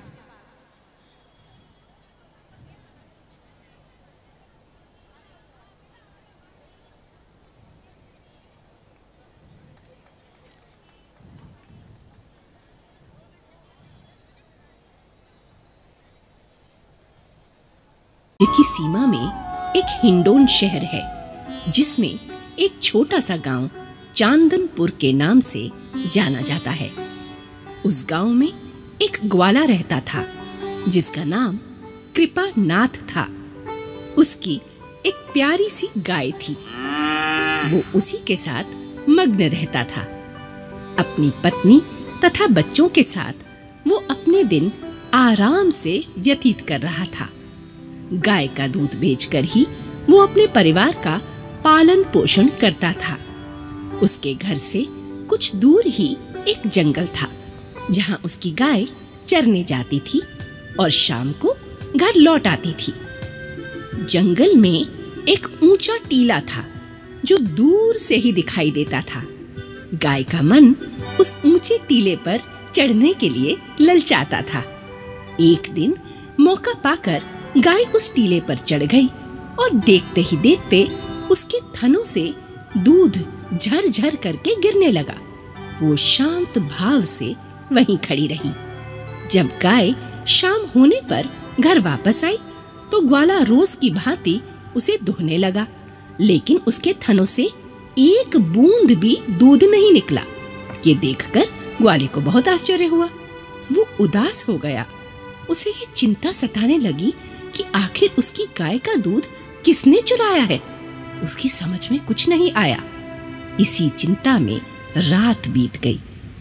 की सीमा में एक हिंडोन शहर है, जिसमें एक छोटा सा गांव चांदनपुर के नाम से जाना जाता है। उस गांव में एक ग्वाला रहता था, जिसका नाम कृपा नाथ था। उसकी एक प्यारी सी गाय थी। वो उसी के साथ मग्न रहता था। अपनी पत्नी तथा बच्चों के साथ वो अपने दिन आराम से व्यतीत कर रहा था। गाय का दूध बेचकर ही वो अपने परिवार का पालन पोषण करता था। उसके घर से कुछ दूर ही एक जंगल था, जहां उसकी गाय चरने जाती थी और शाम को घर लौट आती थी। जंगल में एक ऊंचा टीला था, जो दूर से ही दिखाई देता था। गाय का मन उस ऊंचे टीले पर चढ़ने के लिए ललचाता था। एक दिन मौका पाकर गाय उस टीले पर चढ़ गई और देखते ही देखते उसके थनों से दूध झर झर करके गिरने लगा। वो शांत भाव से वहीं खड़ी रही। जब गाय शाम होने पर घर वापस आई तो ग्वाला रोज की भांति उसे दुहने लगा, लेकिन उसके थनों से एक बूंद भी दूध नहीं निकला। ये देखकर ग्वाले को बहुत आश्चर्य हुआ। वो उदास हो गया। उसे ये चिंता सताने लगी कि आखिर उसकी गाय का दूध किसने चुराया है। उसकी समझ में कुछ नहीं आया। इसी चिंता में रात बीत गई।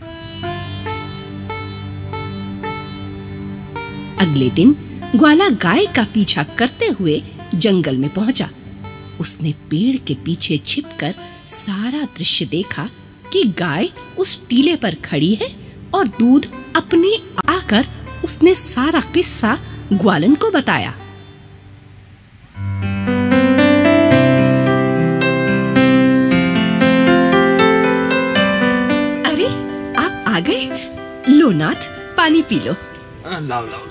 अगले दिन ग्वाला गाय का पीछा करते हुए जंगल में पहुंचा। उसने पेड़ के पीछे छिपकर सारा दृश्य देखा कि गाय उस टीले पर खड़ी है और दूध अपने आकर उसने सारा किस्सा ग्वालन को बताया। अरे आप आ गए, लो नाथ पानी पी लो। लाओ लाओ।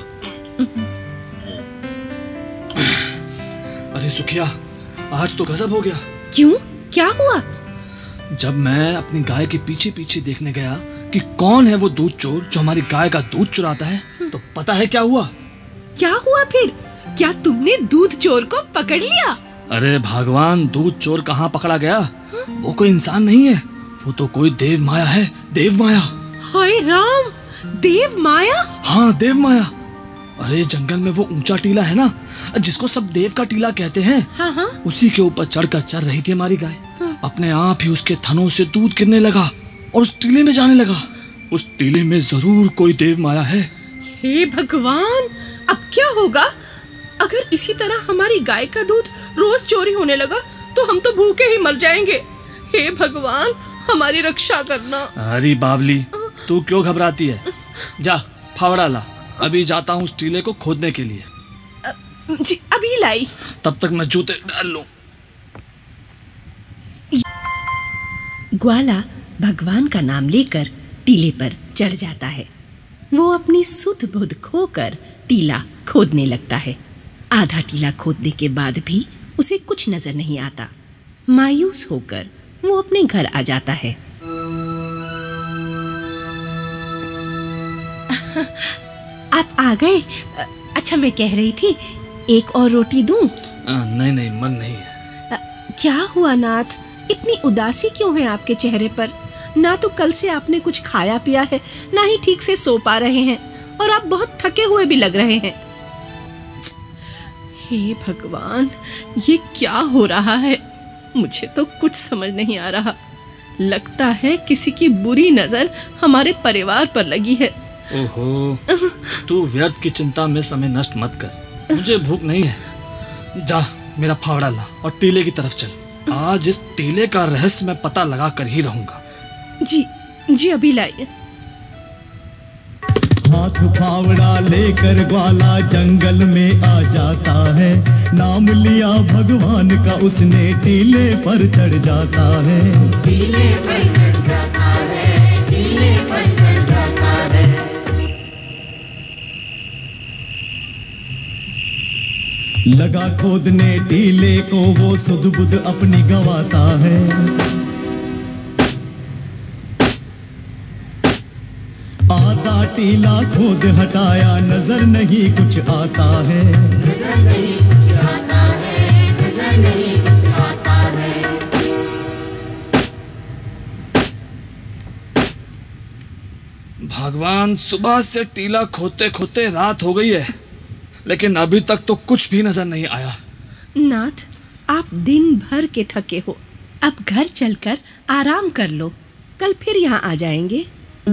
अरे सुखिया, आज तो गजब हो गया। क्यों, क्या हुआ? जब मैं अपनी गाय के पीछे पीछे देखने गया कि कौन है वो दूध चोर जो हमारी गाय का दूध चुराता है, तो पता है क्या हुआ? क्या हुआ फिर? क्या तुमने दूध चोर को पकड़ लिया? अरे भगवान, दूध चोर कहाँ पकड़ा गया? वो कोई इंसान नहीं है, वो तो कोई देव माया है। देव माया। हाय राम, देव माया? हाँ, देव माया। अरे जंगल में वो ऊंचा टीला है ना, जिसको सब देव का टीला कहते हैं। हाँ हाँ। उसी के ऊपर चढ़कर चल रही थी हमारी गाय। हाँ। अपने आप ही उसके थनों से दूध गिरने लगा और उस टीले में जाने लगा। उस टीले में जरूर कोई देव माया है। हे भगवान, अब क्या होगा? अगर इसी तरह हमारी गाय का दूध रोज चोरी होने लगा तो हम तो भूखे ही मर जाएंगे। हे भगवान, हमारी रक्षा करना। अरे बावली, तू क्यों घबराती है? जा फावड़ा ला, अभी जाता हूँ उस टीले को खोदने के लिए। जी अभी लाई। तब तक मैं जूते डाल लूं। ग्वाला भगवान का नाम लेकर टीले पर चढ़ जाता है। वो अपनी सुध बुध खोकर टीला खोदने लगता है। आधा टीला खोदने के बाद भी उसे कुछ नजर नहीं आता। मायूस होकर वो अपने घर आ जाता है। आप आ गए? अच्छा, मैं कह रही थी एक और रोटी दूं? आ, नहीं नहीं, मन नहीं है। आ, क्या हुआ नाथ, इतनी उदासी क्यों है आपके चेहरे पर? ना तो कल से आपने कुछ खाया पिया है, ना ही ठीक से सो पा रहे हैं, और आप बहुत थके हुए भी लग रहे हैं। हे भगवान, ये क्या हो रहा है? मुझे तो कुछ समझ नहीं आ रहा। लगता है किसी की बुरी नजर हमारे परिवार पर लगी है। ओहो, तू व्यर्थ की चिंता में समय नष्ट मत कर। मुझे भूख नहीं है। जा मेरा फावड़ा ला और टीले की तरफ चल। आज इस टीले का रहस्य मैं पता लगा कर ही रहूंगा। जी जी अभी लाइए। हाथ फावड़ा लेकर ग्वाला जंगल में आ जाता है। नाम लिया भगवान का उसने टीले पर चढ़ जाता है। टीले पर चढ़ जाता है, टीले पर चढ़ जाता है। लगा खोदने टीले को वो सुध बुध अपनी गवाता है। आधा टीला खोद हटाया नजर नहीं कुछ आता है। नजर नहीं कुछ आता है, नजर नहीं कुछ आता है। भगवान, सुबह से टीला खोदते खोदते रात हो गई है, लेकिन अभी तक तो कुछ भी नजर नहीं आया। नाथ, आप दिन भर के थके हो, अब घर चलकर आराम कर लो, कल फिर यहाँ आ जाएंगे।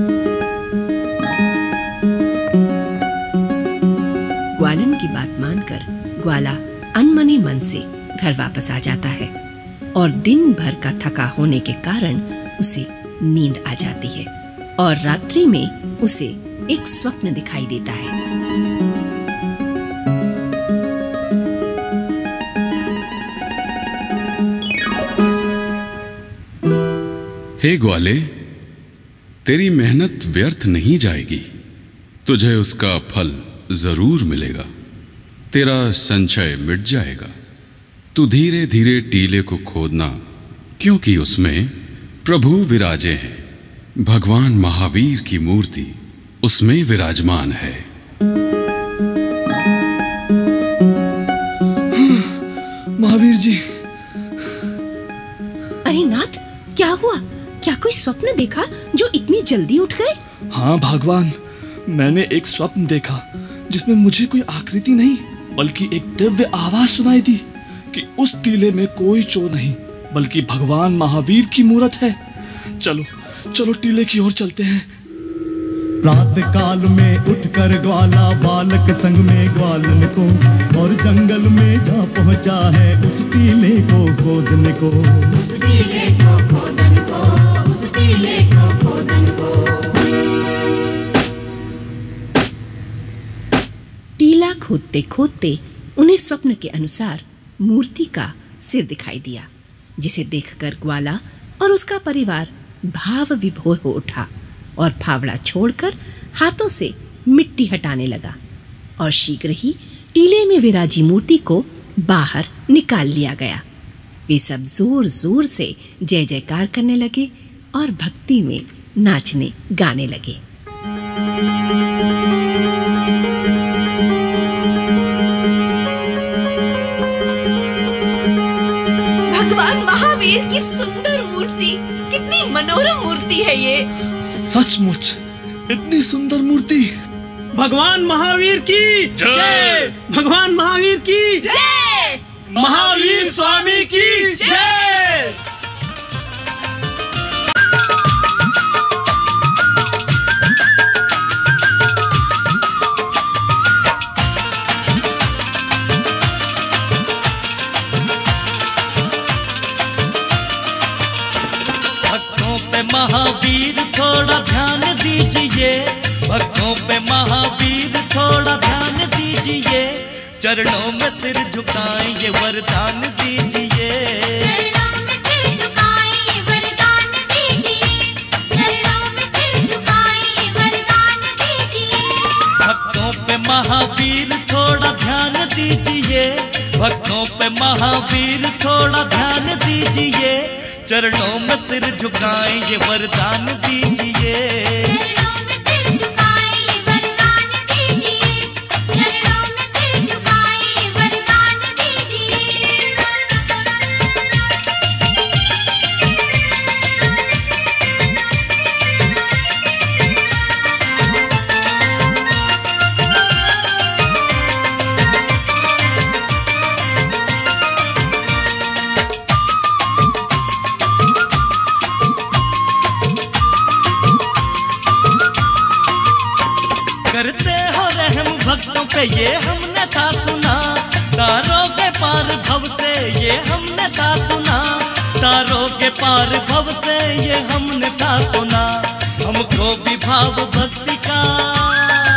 ग्वालन की बात मानकर ग्वाला अनमने मन से घर वापस आ जाता है और दिन भर का थका होने के कारण उसे नींद आ जाती है और रात्रि में उसे एक स्वप्न दिखाई देता है। हे ग्वाले, तेरी मेहनत व्यर्थ नहीं जाएगी, तुझे उसका फल जरूर मिलेगा। तेरा संचय मिट जाएगा। तू धीरे धीरे टीले को खोदना, क्योंकि उसमें प्रभु विराजे हैं। भगवान महावीर की मूर्ति उसमें विराजमान है। महावीर जी। अरे नाथ, क्या हुआ? क्या कोई स्वप्न देखा जो इतनी जल्दी उठ गए? हाँ भगवान, मैंने एक स्वप्न देखा जिसमें मुझे कोई आकृति नहीं बल्कि एक दिव्य आवाज सुनाई दी कि उस टीले में कोई चोर नहीं बल्कि भगवान महावीर की मूर्त है। चलो चलो टीले की ओर चलते हैं। प्रातः काल में उठकर ग्वाला बालक संग में ग्वालन को और जंगल में जा पहुंचा है उस टीले को खोदने को। उस टीले को खोदन को, उस टीले को खोदन को। टीला खोदते खोदते उन्हें स्वप्न के अनुसार मूर्ति का सिर दिखाई दिया, जिसे देखकर ग्वाला और उसका परिवार भाव विभोर हो उठा और फावड़ा छोड़कर हाथों से मिट्टी हटाने लगा और शीघ्र ही टीले में विराजी मूर्ति को बाहर निकाल लिया गया। वे सब जोर जोर से जय जयकार करने लगे और भक्ति में नाचने गाने लगे। भगवान महावीर की सुंदर मूर्ति, कितनी मनोरम मूर्ति है ये। सचमुच इतनी सुंदर मूर्ति। भगवान महावीर की जय, भगवान महावीर की जय, महावीर स्वामी की जय। महावीर थोड़ा ध्यान दीजिए, भक्तों पे महावीर थोड़ा ध्यान दीजिए, चरणों में सिर झुकाएं ये वरदान दीजिए। चरणों में सिर झुकाएं ये वरदान दीजिए, चरणों में सिर झुकाएं ये वरदान दीजिए। भक्तों पे महावीर थोड़ा ध्यान दीजिए, भक्तों पे महावीर थोड़ा ध्यान दीजिए, चरणों में सिर झुकाएं ये वरदान दीजिए। चरणों में सिर झुकाएं ये वरदान दीजिए, चरणों में सिर झुकाएं ये वरदान दीजिए। करते हो रहम भक्तों पे ये हमने था सुना, तारों के पार भव से ये हमने था सुना, तारों के पार भव से ये हमने था सुना। हमको भी भाव भक्ति का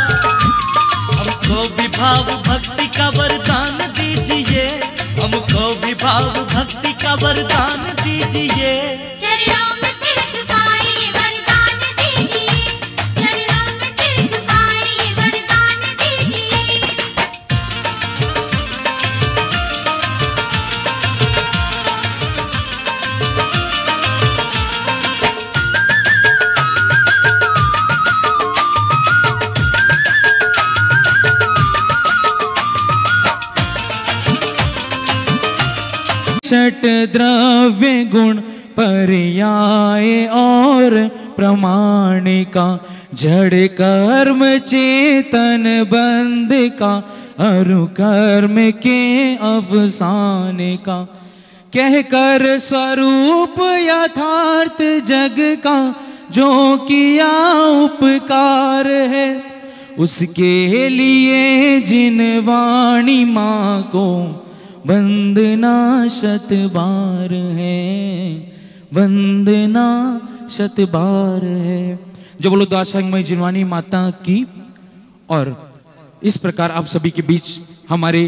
भाव भक्ति का वरदान दीजिए, हमको भी भाव भक्ति का वरदान दीजिए। चरणों में सिर झुकाए वरदान दीजिए, चरणों में सिर झुकाए वरदान दीजिए। षट द्रव्य गुण पर्याय और प्रमाणिका, जड़ कर्म चेतन बंध का, अरु कर्म के अवसान का, कह कर स्वरूप यथार्थ जग का, जो किया उपकार है, उसके लिए जिन वाणी माँ को वंदना शत बार है, वंदना शत बार है। जो बोलो दासंगमय जिनवानी माता की। और इस प्रकार आप सभी के बीच हमारे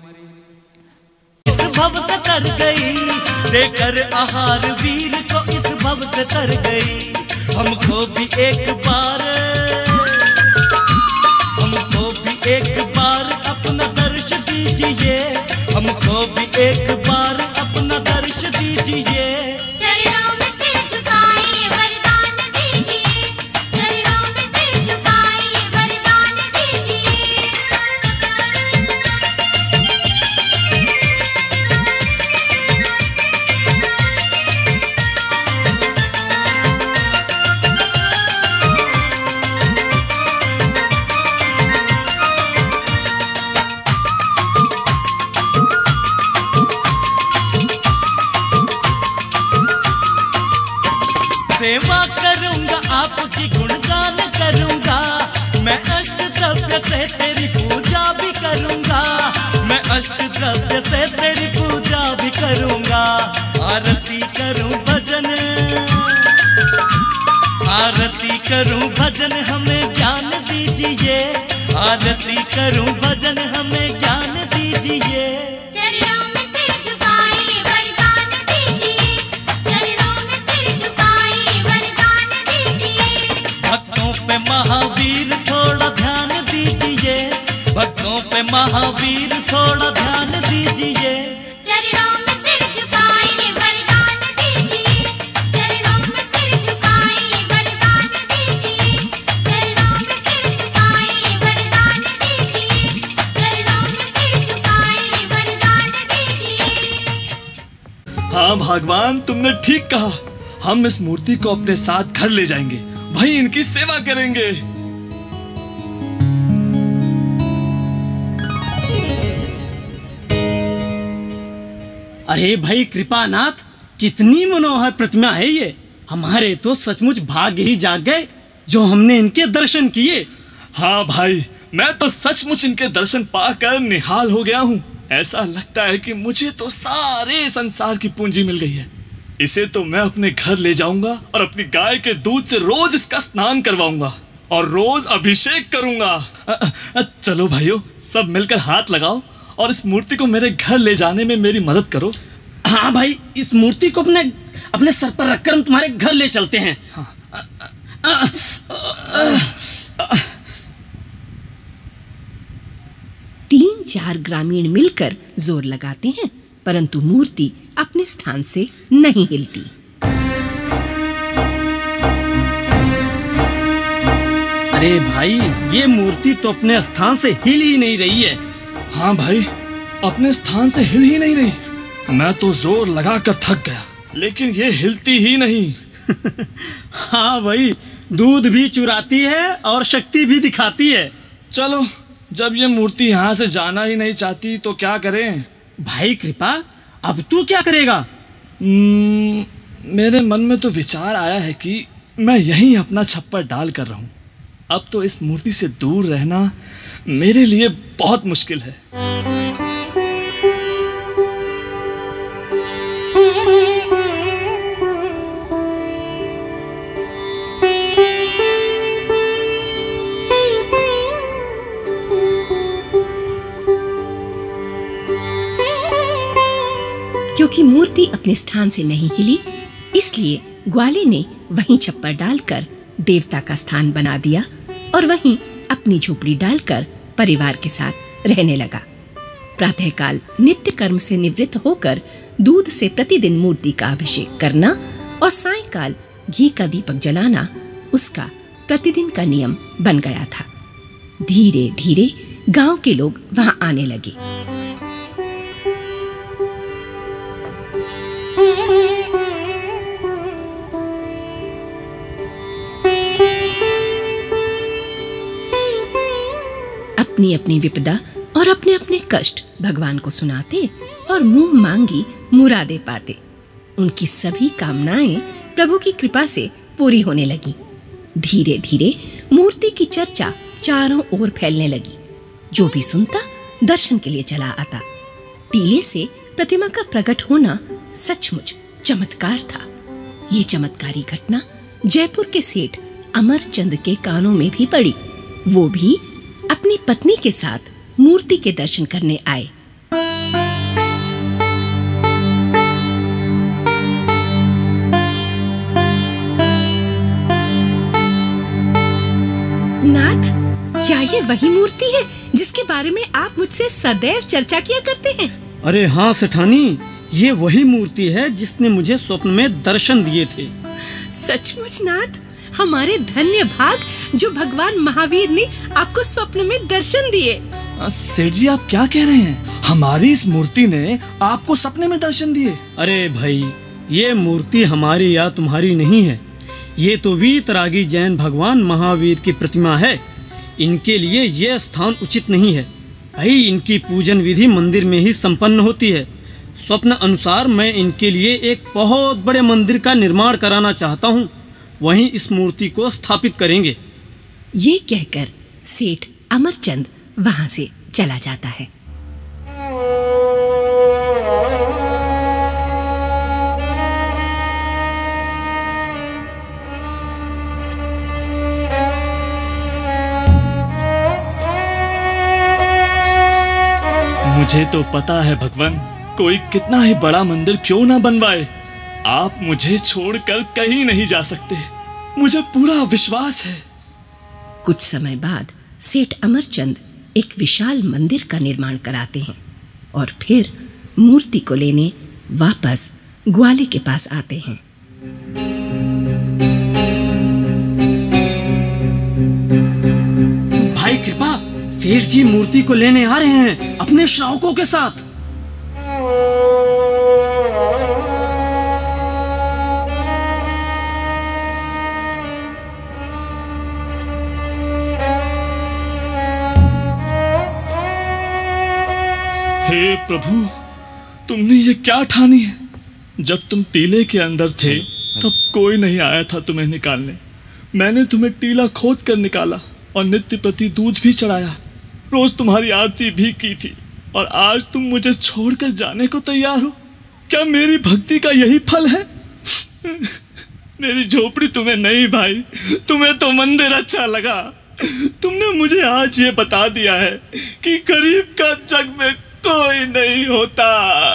इस भव से तर गई, देकर आहार वीर को इस भव से तर गई। हमको भी एक बार, हमको भी एक बार अपना दर्श दीजिए, हमको भी एक बार अपना दर्श दीजिए। चरणों में सिर झुकाए वरदान दीजिए, चरणों में सिर झुकाए वरदान दीजिए। सेवा करूंगा आपकी गुणगान करूंगा, मैं अष्ट द्रव्य से तेरी पूजा भी करूंगा, मैं अष्ट द्रव्य से तेरी पूजा भी करूंगा। आरती करूं भजन, आरती करूं भजन हमें ज्ञान दीजिए, आरती करूं भजन हमें ज्ञान दीजिए। चरणों में सिर झुकाए वरदान दीजिए, चरणों में सिर झुकाए वरदान दीजिए। भक्तों पे महावीर थोड़ा ध्यान दीजिए, भक्तों पे महावीर थोड़ा ध्यान दीजिए। चरणों में सिर झुकाए वरदान दीजिए, चरणों में सिर झुकाए वरदान दीजिए, चरणों में सिर झुकाए वरदान दीजिए, चरणों में सिर झुकाए वरदान दीजिए। हाँ भगवान, तुमने ठीक कहा। हम इस मूर्ति को अपने साथ घर ले जाएंगे, वहीं इनकी सेवा करेंगे। अरे भाई कृपानाथ, कितनी मनोहर प्रतिमा है ये। हमारे तो सचमुच भाग्य ही जाग गए जो हमने इनके दर्शन किए। हाँ भाई, मैं तो सचमुच इनके दर्शन पाकर निहाल हो गया हूँ। ऐसा लगता है कि मुझे तो सारे संसार की पूंजी मिल गई है। इसे तो मैं अपने घर ले जाऊंगा और अपनी गाय के दूध से रोज इसका स्नान करवाऊंगा और रोज अभिषेक करूंगा। अ, अ, चलो भाइयों, सब मिलकर हाथ लगाओ और इस मूर्ति को मेरे घर ले जाने में मेरी मदद करो। हाँ भाई, इस मूर्ति को अपने अपने सर पर रखकर हम तुम्हारे घर ले चलते हैं। हाँ। तीन चार ग्रामीण मिलकर जोर लगाते हैं, परंतु मूर्ति अपने स्थान से नहीं हिलती। अरे भाई, ये मूर्ति तो अपने स्थान से हिल ही नहीं रही है। हाँ भाई, अपने स्थान से हिल ही नहीं रही। मैं तो जोर लगाकर थक गया, लेकिन ये हिलती ही नहीं। हाँ भाई, दूध भी चुराती है और शक्ति भी दिखाती है। चलो, जब ये मूर्ति यहाँ से जाना ही नहीं चाहती तो क्या करें? भाई कृपा, अब तू क्या करेगा? मेरे मन में तो विचार आया है कि मैं यहीं अपना छप्पर डाल कर रहूं। अब तो इस मूर्ति से दूर रहना मेरे लिए बहुत मुश्किल है। क्योंकि मूर्ति अपने स्थान से नहीं हिली, इसलिए ग्वाले ने वहीं छप्पर डालकर देवता का स्थान बना दिया और वहीं अपनी झोपड़ी डालकर परिवार के साथ रहने लगा। प्रातःकाल नित्य कर्म से निवृत्त होकर दूध से प्रतिदिन मूर्ति का अभिषेक करना और सायंकाल घी का दीपक जलाना उसका प्रतिदिन का नियम बन गया था। धीरे धीरे गांव के लोग वहां आने लगे। अपनी अपनी विपदा और अपने अपने कष्ट भगवान को सुनाते और मुंह मांगी मुरादे पाते। उनकी सभी कामनाएं प्रभु की कृपा से पूरी होने लगी। धीरे धीरे मूर्ति की चर्चा चारों ओर फैलने लगी। जो भी सुनता दर्शन के लिए चला आता। टीले से प्रतिमा का प्रकट होना सचमुच चमत्कार था। ये चमत्कारी घटना जयपुर के सेठ अमरचंद के कानों में भी पड़ी। वो भी अपनी पत्नी के साथ मूर्ति के दर्शन करने आए। नाथ, क्या ये वही मूर्ति है जिसके बारे में आप मुझसे सदैव चर्चा किया करते हैं? अरे हाँ सेठानी, ये वही मूर्ति है जिसने मुझे स्वप्न में दर्शन दिए थे। सचमुच नाथ, हमारे धन्य भाग जो भगवान महावीर ने आपको स्वप्न में दर्शन दिए। सेठ जी, आप क्या कह रहे हैं? हमारी इस मूर्ति ने आपको सपने में दर्शन दिए? अरे भाई, ये मूर्ति हमारी या तुम्हारी नहीं है। ये तो वीतरागी जैन भगवान महावीर की प्रतिमा है। इनके लिए ये स्थान उचित नहीं है। भाई, इनकी पूजन विधि मंदिर में ही संपन्न होती है। स्वप्न अनुसार मैं इनके लिए एक बहुत बड़े मंदिर का निर्माण कराना चाहता हूँ। वहीं इस मूर्ति को स्थापित करेंगे। ये कहकर सेठ अमरचंद वहाँ से चला जाता है। मुझे तो पता है भगवान, कोई कितना ही बड़ा मंदिर क्यों ना बनवाए, आप मुझे छोड़कर कहीं नहीं जा सकते। मुझे पूरा विश्वास है। कुछ समय बाद सेठ अमरचंद एक विशाल मंदिर का निर्माण कराते हैं और फिर मूर्ति को लेने वापस ग्वाले के पास आते हैं। भाई कृपा, सेठ जी मूर्ति को लेने आ रहे हैं अपने श्रावकों के साथ। हे प्रभु, तुमने ये क्या ठानी है? जब तुम टीले के अंदर थे तब कोई नहीं आया था तुम्हें निकालने। मैंने तुम्हें टीला खोद कर निकाला और नित्य प्रति दूध भी चढ़ाया, रोज तुम्हारी आरती भी की थी, और आज तुम मुझे छोड़कर जाने को तैयार हो। क्या मेरी भक्ति का यही फल है? मेरी झोपड़ी तुम्हें नहीं भाई, तुम्हें तो मंदिर अच्छा लगा। तुमने मुझे आज ये बता दिया है कि गरीब का जग में कोई नहीं होता।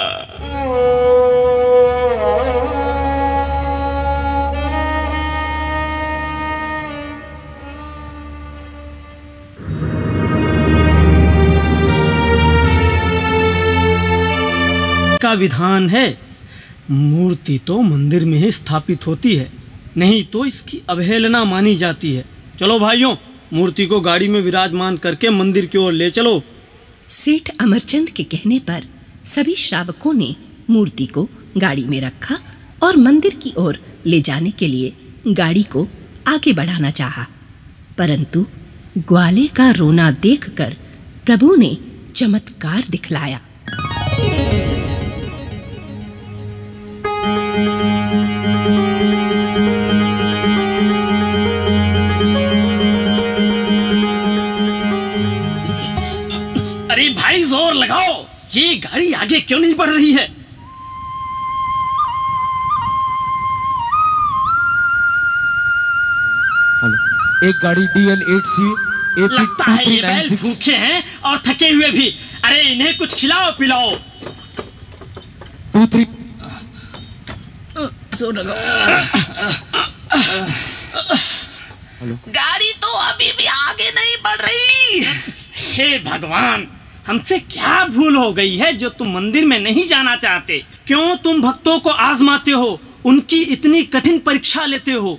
का विधान है, मूर्ति तो मंदिर में ही स्थापित होती है, नहीं तो इसकी अवहेलना मानी जाती है। चलो भाइयों, मूर्ति को गाड़ी में विराजमान करके मंदिर की ओर ले चलो। सेठ अमरचंद के कहने पर सभी श्रावकों ने मूर्ति को गाड़ी में रखा और मंदिर की ओर ले जाने के लिए गाड़ी को आगे बढ़ाना चाहा, परंतु ग्वाले का रोना देखकर प्रभु ने चमत्कार दिखलाया। अरे भाई, जोर लगाओ, ये गाड़ी आगे क्यों नहीं बढ़ रही है? एक गाड़ी डी एल एट सी लगता है ये बैल भूखे हैं और थके हुए भी। अरे इन्हें कुछ खिलाओ पिलाओ। टू थ्री सो लगाओ। गाड़ी तो अभी भी आगे नहीं बढ़ रही। हे भगवान, हमसे क्या भूल हो गई है जो तुम मंदिर में नहीं जाना चाहते? क्यों तुम भक्तों को आजमाते हो, उनकी इतनी कठिन परीक्षा लेते हो?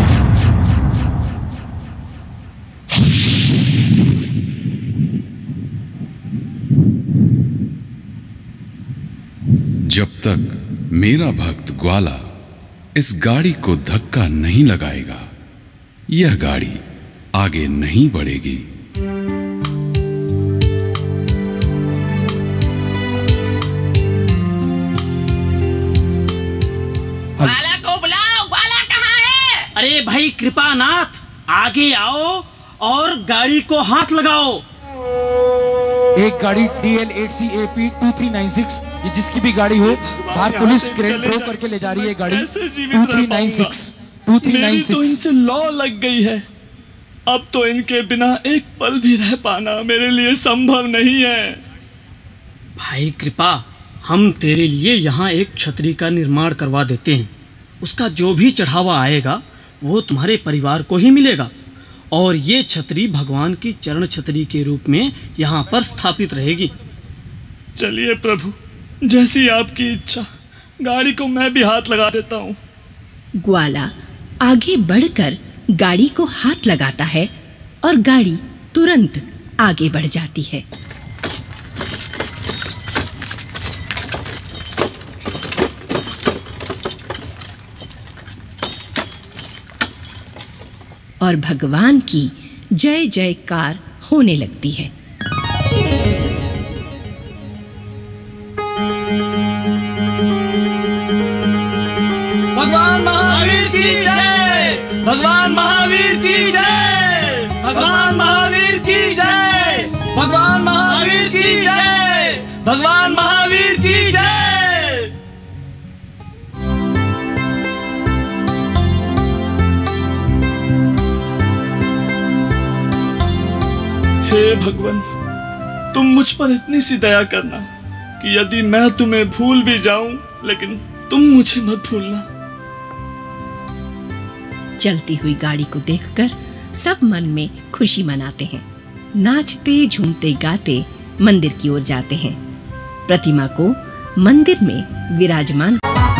जब तक मेरा भक्त ग्वाला इस गाड़ी को धक्का नहीं लगाएगा, यह गाड़ी आगे नहीं बढ़ेगी। ग्वाला को बुलाओ, ग्वाला कहाँ है? अरे भाई कृपानाथ, आगे आओ और गाड़ी को हाथ लगाओ। एक गाड़ी D L eight C A P two three nine six, ये जिसकी भी गाड़ी हो, बाहर पुलिस क्रेन ड्रो करके ले जा रही है गाड़ी। Two three nine six two three nine six. तो इनसे लौ लग गई है। अब तो इनके बिना एक पल भी रह पाना मेरे लिए संभव नहीं है। भाई कृपा, हम तेरे लिए यहाँ एक छतरी का निर्माण करवा देते हैं। उसका जो भी चढ़ावा आएगा वो तुम्हारे परिवार को ही मिलेगा, और ये छतरी भगवान की चरण छतरी के रूप में यहाँ पर स्थापित रहेगी। चलिए प्रभु, जैसी आपकी इच्छा। गाड़ी को मैं भी हाथ लगा देता हूँ। ग्वाला आगे बढ़कर गाड़ी को हाथ लगाता है और गाड़ी तुरंत आगे बढ़ जाती है। और भगवान की जय जयकार होने लगती है। भगवान महावीर की जय, भगवान महावीर की जय, भगवान महावीर की जय, भगवान महावीर की जय, भगवान महावीर की जय। हे भगवान, तुम मुझ पर इतनी सी दया करना कि यदि मैं तुम्हें भूल भी जाऊं, लेकिन तुम मुझे मत भूलना। चलती हुई गाड़ी को देखकर सब मन में खुशी मनाते हैं। नाचते झूमते गाते मंदिर की ओर जाते हैं। प्रतिमा को मंदिर में विराजमान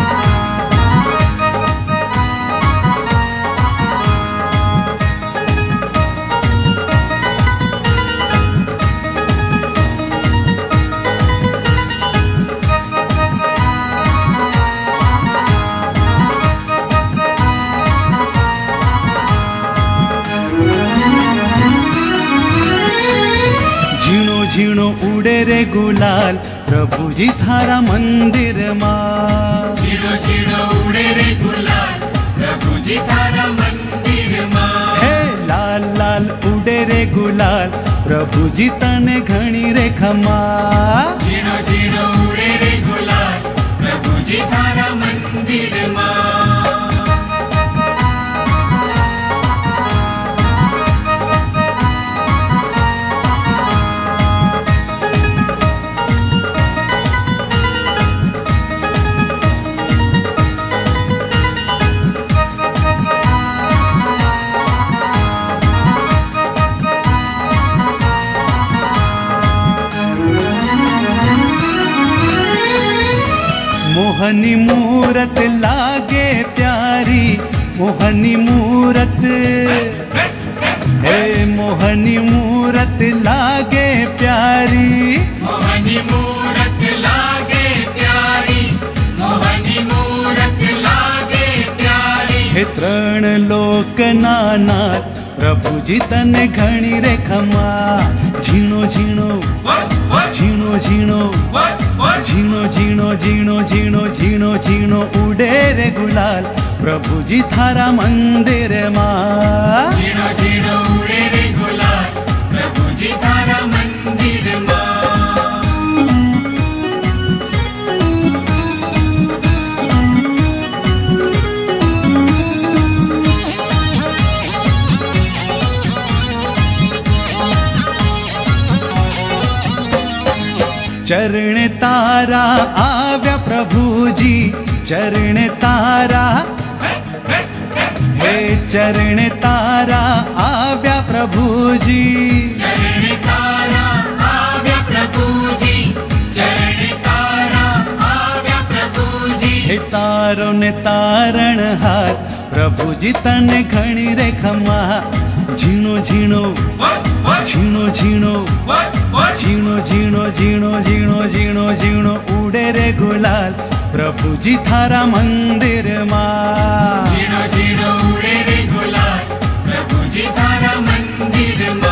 झीणो उड़े रे गुलाल प्रभु जी थारा मंदिर मां। झीणो झीणो उड़े रे गुलाल प्रभु जी थारा मंदिर मां। हे लाल लाल उड़े रे गुलाल प्रभु जी तने घणी रे खमा। झीणो झीणो उड़े रे गुलाल प्रभु जी थारा मंदिर मां। मोहनी मूरत लागे प्यारी, मोहनी मूरत, हे मोहनी मूरत लागे प्यारी। मोहनी मूरत लागे प्यारी, मोहनी मूरत लागे प्यारी। हे तृण लोक नानाथ प्रभु जी तने घणी रे खमा। झीणो झीणो झीणो झीणो झीणो झीणो झीणो झीणो झीणो झीणो उड़े रे गुलाल प्रभु जी थारा मंदिर मां। झीणो झीणो उड़े रे गुलाल प्रभु जी थारा मंदिर मां। चरण तारा आव्या प्रभुजी चरण तारा हे चरण तारा आव्या प्रभुजी चरण तारा आव्या प्रभुजी चरण तारा आव्या प्रभुजी हे तारो ने तारण हार प्रभुजी तने घणी रे खमा झीणो झीणो झीणो झीणो झीणो झीणो झीणो झीणो झीणो झीणो उड़े रे गुलाल प्रभुजी थारा मंदिर मां झीणो झीणो उड़े रे गुलाल प्रभुजी थारा मंदिर मां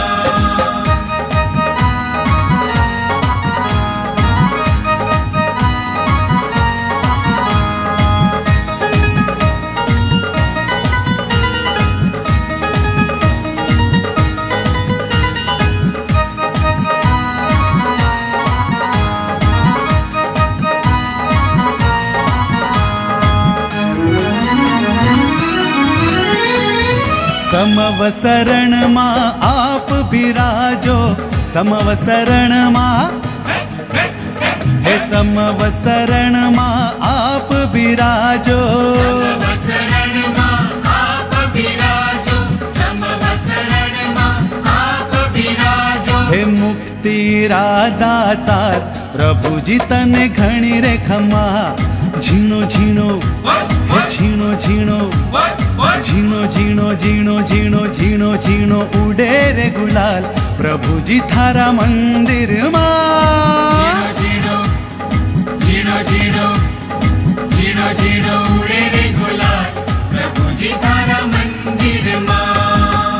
समवसरण मां आप बिराजो समवसरण मां हे समवसरण मां आप बिराजो समवसरण मां आप बिराजो समवसरण मां आप बिराजो हे मुक्ति दातार प्रभुजी तने घणी रे खमा झीणो झीणो झीणो झीणो झीणो झीणो झीणो झीणो झीणो झीणो उड़े रे गुलाल प्रभुजी थारा मंदिर मां झीणो झीणो झीणो झीणो झीणो उड़े रे गुलाल प्रभुजी थारा मंदिर मां।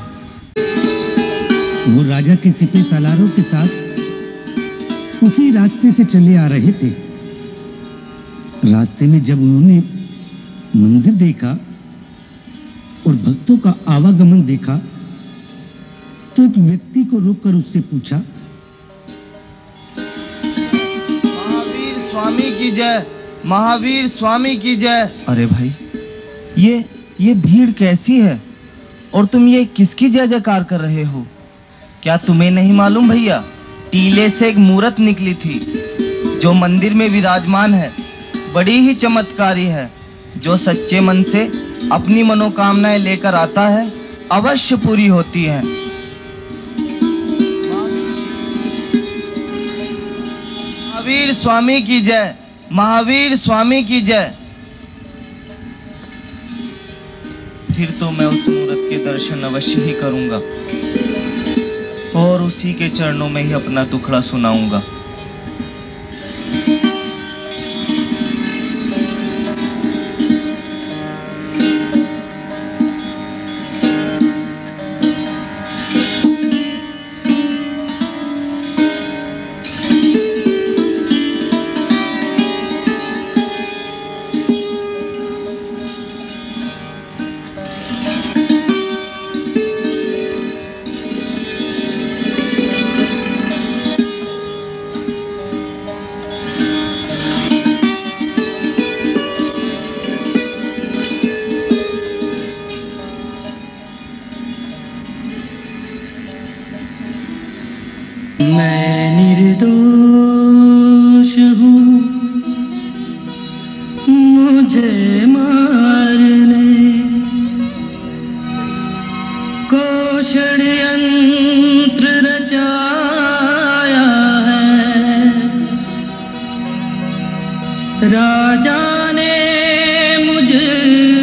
वो राजा के सिपे सालारों के साथ उसी रास्ते से चले आ रहे थे। रास्ते में जब उन्होंने मंदिर देखा और भक्तों का आवागमन देखा तो एक व्यक्ति को रोककर उससे पूछा, महावीर स्वामी की जय, महावीर स्वामी की जय। अरे भाई, ये ये भीड़ कैसी है और तुम ये किसकी जय जयकार कर रहे हो? क्या तुम्हें नहीं मालूम भैया, टीले से एक मूरत निकली थी जो मंदिर में विराजमान है, बड़ी ही चमत्कारी है। जो सच्चे मन से अपनी मनोकामनाएं लेकर आता है अवश्य पूरी होती हैं। महावीर स्वामी की जय, महावीर स्वामी की जय। फिर तो मैं उस मूरत के दर्शन अवश्य ही करूंगा और उसी के चरणों में ही अपना दुखड़ा सुनाऊंगा। मैं निर्दोष हूँ, मुझे मारने को षड्यंत्र रचाया है। राजा ने मुझे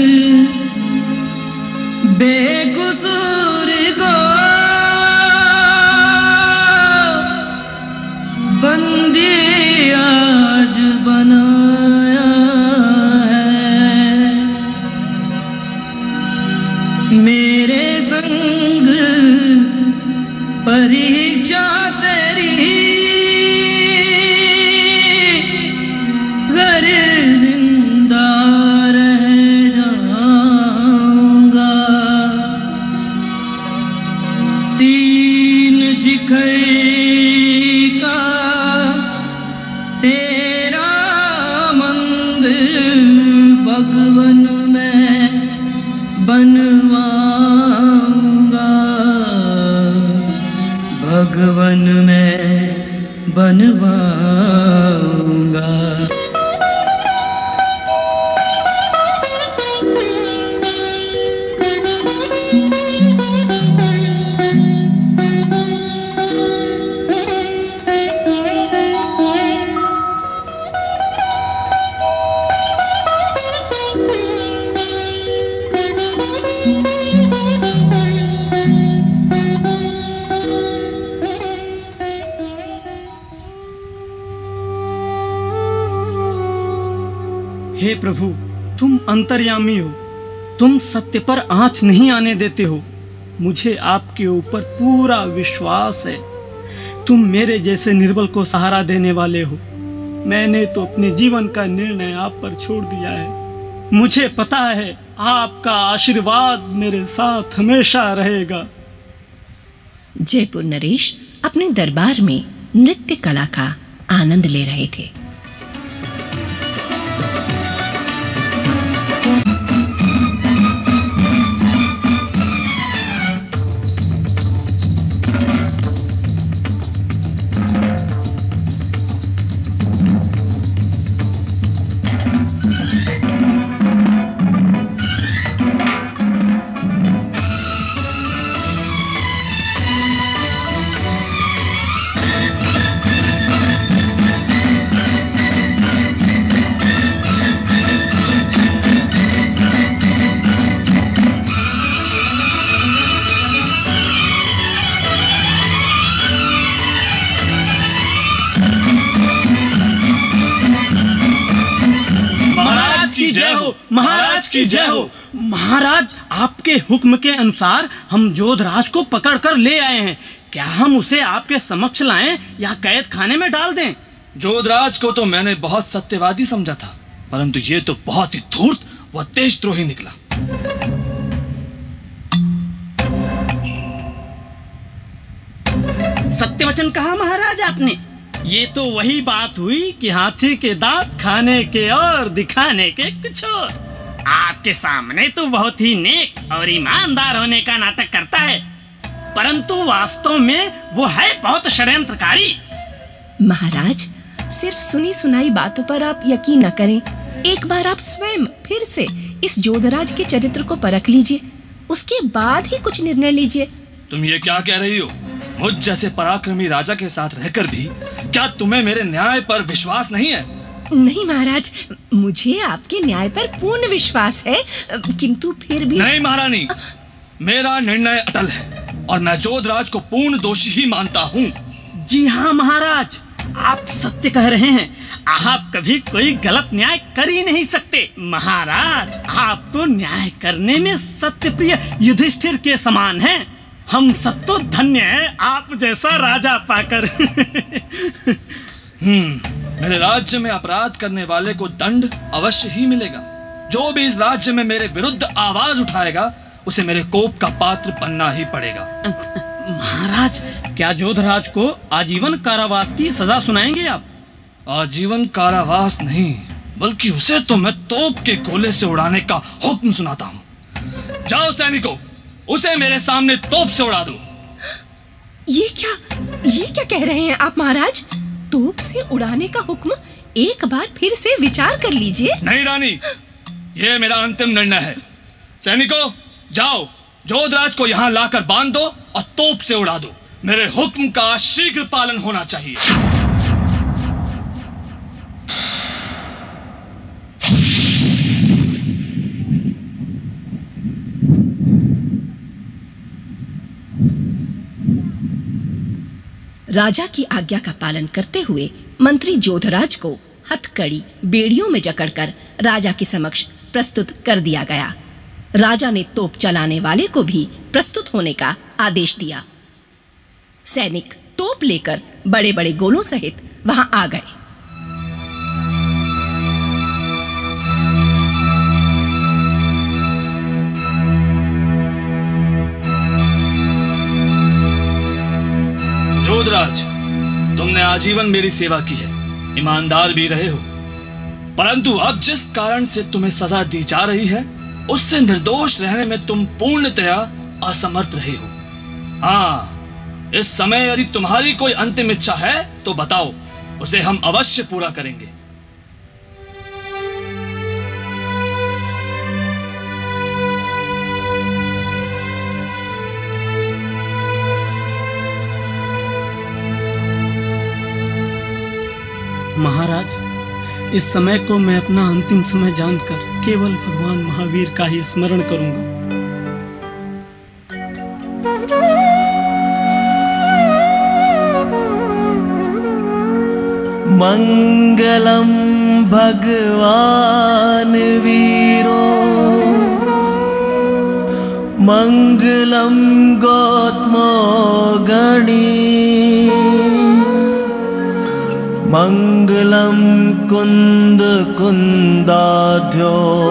बेकसूर को बंदी आज बनाया है। मेरे संग परीक्षा तेरी घर जिंदा रह जाऊंगा। तीन शिखर का तेरा मंदिर भगवन में बनवाऊंगा, भगवन में बनवाऊंगा। हे प्रभु, तुम अंतर्यामी हो, तुम सत्य पर आँच नहीं आने देते हो। मुझे आपके ऊपर पूरा विश्वास है। तुम मेरे जैसे निर्बल को सहारा देने वाले हो। मैंने तो अपने जीवन का निर्णय आप पर छोड़ दिया है। मुझे पता है आपका आशीर्वाद मेरे साथ हमेशा रहेगा। जयपुर नरेश अपने दरबार में नृत्य कला का आनंद ले रहे थे। महाराज की जय हो। महाराज, आपके हुक्म के अनुसार हम जोधराज को पकड़कर ले आए हैं। क्या हम उसे आपके समक्ष लाएं या कैद खाने में डाल दें? जोधराज को तो मैंने बहुत सत्यवादी समझा था, परंतु ये तो बहुत ही धूर्त व देशद्रोही निकला। सत्यवचन कहा महाराज आपने। ये तो वही बात हुई कि हाथी के दांत खाने के और दिखाने के कुछ और। आपके सामने तो बहुत ही नेक और ईमानदार होने का नाटक करता है, परंतु वास्तव में वो है बहुत षड्यंत्रकारी। महाराज, सिर्फ सुनी सुनाई बातों पर आप यकीन न करें। एक बार आप स्वयं फिर से इस जोधराज के चरित्र को परख लीजिए, उसके बाद ही कुछ निर्णय लीजिए। तुम ये क्या कह रही हो? मुझ जैसे पराक्रमी राजा के साथ रहकर भी क्या तुम्हें मेरे न्याय पर विश्वास नहीं है? नहीं महाराज, मुझे आपके न्याय पर पूर्ण विश्वास है, किंतु फिर भी। नहीं महारानी, मेरा निर्णय अटल है और मैं जोधराज को पूर्ण दोषी ही मानता हूँ। जी हाँ महाराज, आप सत्य कह रहे हैं। आप कभी कोई गलत न्याय कर ही नहीं सकते। महाराज, आप तो न्याय करने में सत्यप्रिय युधिष्ठिर के समान हैं। हम सब तो धन्य हैं आप जैसा राजा पाकर। हम्म मेरे राज्य में अपराध करने वाले को दंड अवश्य ही मिलेगा। जो भी इस राज्य में मेरे विरुद्ध आवाज उठाएगा उसे मेरे कोप का पात्र बनना ही पड़ेगा। महाराज, क्या जोधराज को आजीवन कारावास की सजा सुनाएंगे आप? आजीवन कारावास नहीं, बल्कि उसे तो मैं तोप के गोले से उड़ाने का हुक्म सुनाता हूँ। जाओ सैनिकों, उसे मेरे सामने तोप से उड़ा दो। ये क्या ये क्या कह रहे हैं आप महाराज? तोप से उड़ाने का हुक्म? एक बार फिर से विचार कर लीजिए। नहीं रानी, ये मेरा अंतिम निर्णय है। सैनिकों, जाओ जोधराज को यहाँ लाकर बांध दो और तोप से उड़ा दो। मेरे हुक्म का शीघ्र पालन होना चाहिए। राजा की आज्ञा का पालन करते हुए मंत्री जोधराज को हथकड़ी बेड़ियों में जकड़कर राजा के समक्ष प्रस्तुत कर दिया गया। राजा ने तोप चलाने वाले को भी प्रस्तुत होने का आदेश दिया। सैनिक तोप लेकर बड़े बड़े गोलों सहित वहां आ गए। जोधराज, तुमने आजीवन मेरी सेवा की है, ईमानदार भी रहे हो, परंतु अब जिस कारण से तुम्हें सजा दी जा रही है उससे निर्दोष रहने में तुम पूर्णतया असमर्थ रहे हो। हाँ, इस समय यदि तुम्हारी कोई अंतिम इच्छा है तो बताओ, उसे हम अवश्य पूरा करेंगे। महाराज, इस समय को मैं अपना अंतिम समय जानकर केवल भगवान महावीर का ही स्मरण करूंगा। मंगलम भगवान वीरो, मंगलम गौतमो गणी, मंगलम कुंद कुंदाध्यो,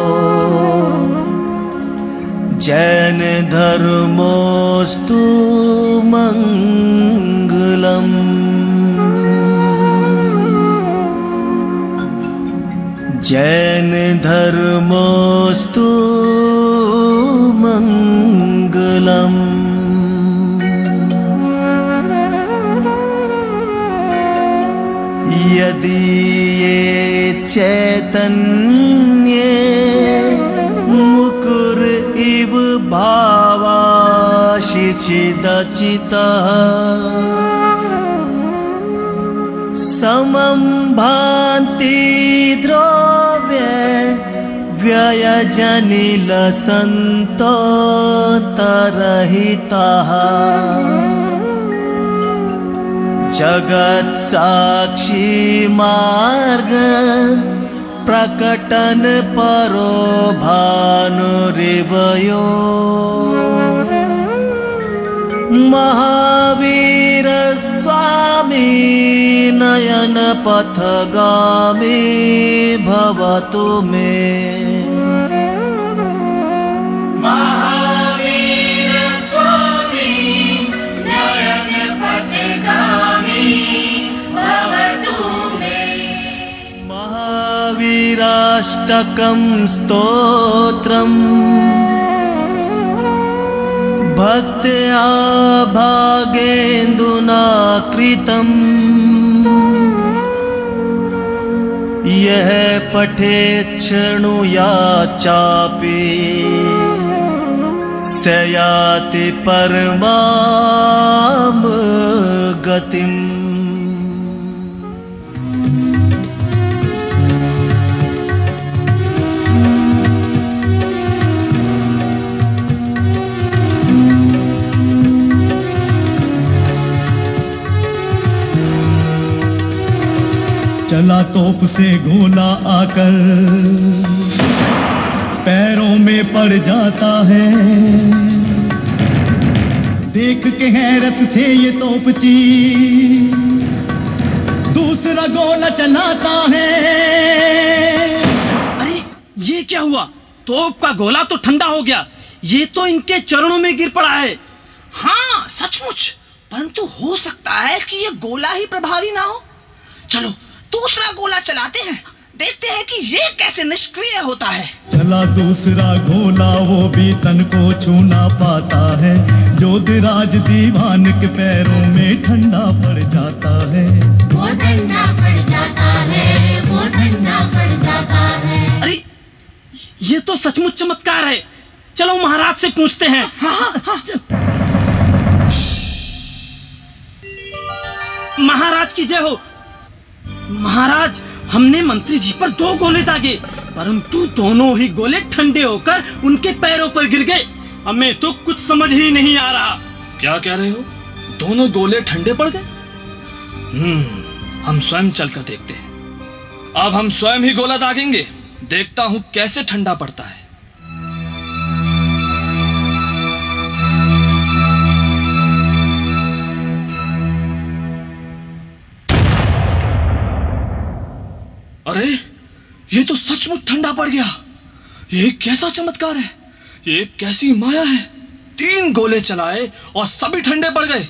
जैन धर्मोस्तु मंगलम। जैन धर्मोस्तु मंगलम। यदि ये चैतन्य मुकुर इव भावाशि चिदचितः, समं भान्ति द्रव्य व्ययजनिल संतोषरहितः, जगत साक्षी मार्ग प्रकटन परो भानुरिवयो, महावीर स्वामी नयन पथगामी भवतु मे। महावीर स्वामी नयन पथगामी भवतु मे। महावीराष्टकं स्तोत्रम् भक्त्या भागेन्दुना कृतम्, यह पठेत् शृणुयात् चापि स याति परमां गतिम्। चला तोप से गोला आकर पैरों में पड़ जाता है, देख के हैरत से ये तोपची दूसरा गोला चलाता है। अरे ये क्या हुआ? तोप का गोला तो ठंडा हो गया, ये तो इनके चरणों में गिर पड़ा है। हाँ सचमुच, परंतु हो सकता है कि ये गोला ही प्रभावी ना हो। चलो दूसरा गोला चलाते हैं, देखते हैं कि ये कैसे निष्क्रिय होता है। चला दूसरा गोला, वो भी तन को छू ना पाता है, ज्योतिराज दीवान के पैरों में ठंडा पड़ जाता है। वो ठंडा पड़ जाता है, वो ठंडा पड़ जाता है। अरे ये तो सचमुच चमत्कार है, चलो महाराज से पूछते हैं। हाँ, हाँ। महाराज की जय हो। महाराज, हमने मंत्री जी पर दो गोले दागे, परंतु दोनों ही गोले ठंडे होकर उनके पैरों पर गिर गए। हमें तो कुछ समझ ही नहीं आ रहा। क्या कह रहे हो? दोनों गोले ठंडे पड़ गए? हम्म, हम स्वयं चलकर देखते हैं। अब हम स्वयं ही गोला दागेंगे, देखता हूं कैसे ठंडा पड़ता है। अरे ये तो सचमुच ठंडा पड़ गया। ये कैसा चमत्कार है, ये कैसी माया है। तीन गोले चलाए और सभी ठंडे पड़ गए।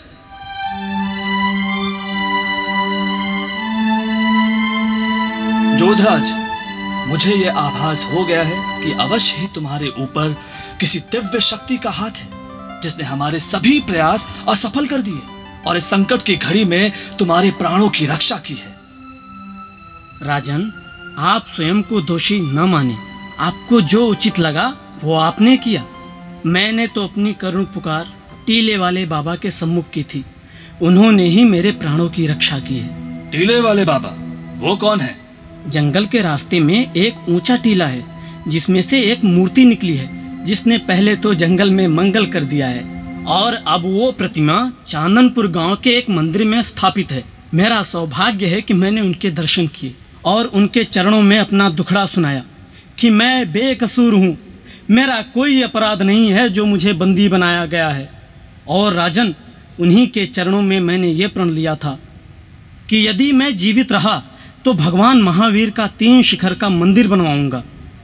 जोधराज, मुझे ये आभास हो गया है कि अवश्य ही तुम्हारे ऊपर किसी दिव्य शक्ति का हाथ है, जिसने हमारे सभी प्रयास असफल कर दिए। और इस संकट की घड़ी में तुम्हारे प्राणों की रक्षा की है। राजन, आप स्वयं को दोषी न माने। आपको जो उचित लगा वो आपने किया। मैंने तो अपनी करुण पुकार टीले वाले बाबा के सम्मुख की थी। उन्होंने ही मेरे प्राणों की रक्षा की है। टीले वाले बाबा वो कौन है? जंगल के रास्ते में एक ऊंचा टीला है जिसमें से एक मूर्ति निकली है, जिसने पहले तो जंगल में मंगल कर दिया है और अब वो प्रतिमा चांदनपुर गांव के एक मंदिर में स्थापित है। मेरा सौभाग्य है कि मैंने उनके दर्शन किए और उनके चरणों में अपना दुखड़ा सुनाया कि मैं बेकसूर हूँ, मेरा कोई अपराध नहीं है जो मुझे बंदी बनाया गया है। और राजन, उन्हीं के चरणों में मैंने ये प्रण लिया था कि यदि मैं जीवित रहा तो भगवान महावीर का तीन शिखर का मंदिर बनवाऊंगा।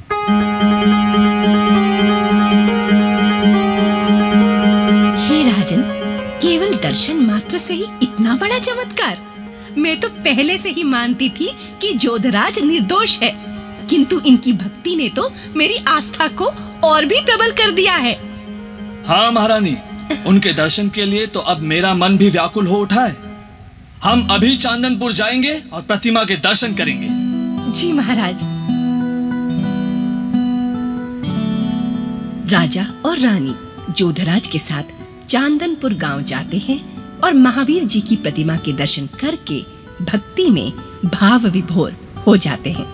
हे राजन, केवल दर्शन मात्र से ही इतना बड़ा चमत्कार? मैं तो पहले से ही मानती थी कि जोधराज निर्दोष है, किंतु इनकी भक्ति ने तो मेरी आस्था को और भी प्रबल कर दिया है। हाँ महारानी, उनके दर्शन के लिए तो अब मेरा मन भी व्याकुल हो उठा है। हम अभी चांदनपुर जाएंगे और प्रतिमा के दर्शन करेंगे। जी महाराज। राजा और रानी जोधराज के साथ चांदनपुर गांव जाते हैं और महावीर जी की प्रतिमा के दर्शन करके भक्ति में भाव विभोर हो जाते हैं।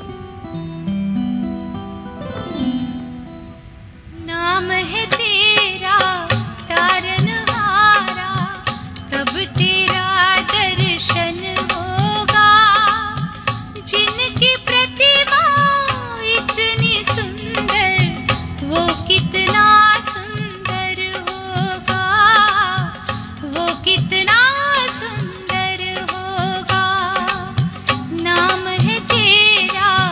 नाम है तेरा तारनहारा, कब तेरा दर्शन होगा। जिनकी प्रतिमा इतनी सुंदर, वो कितना सुंदर होगा, वो कितना सुंदर होगा। नाम है तेरा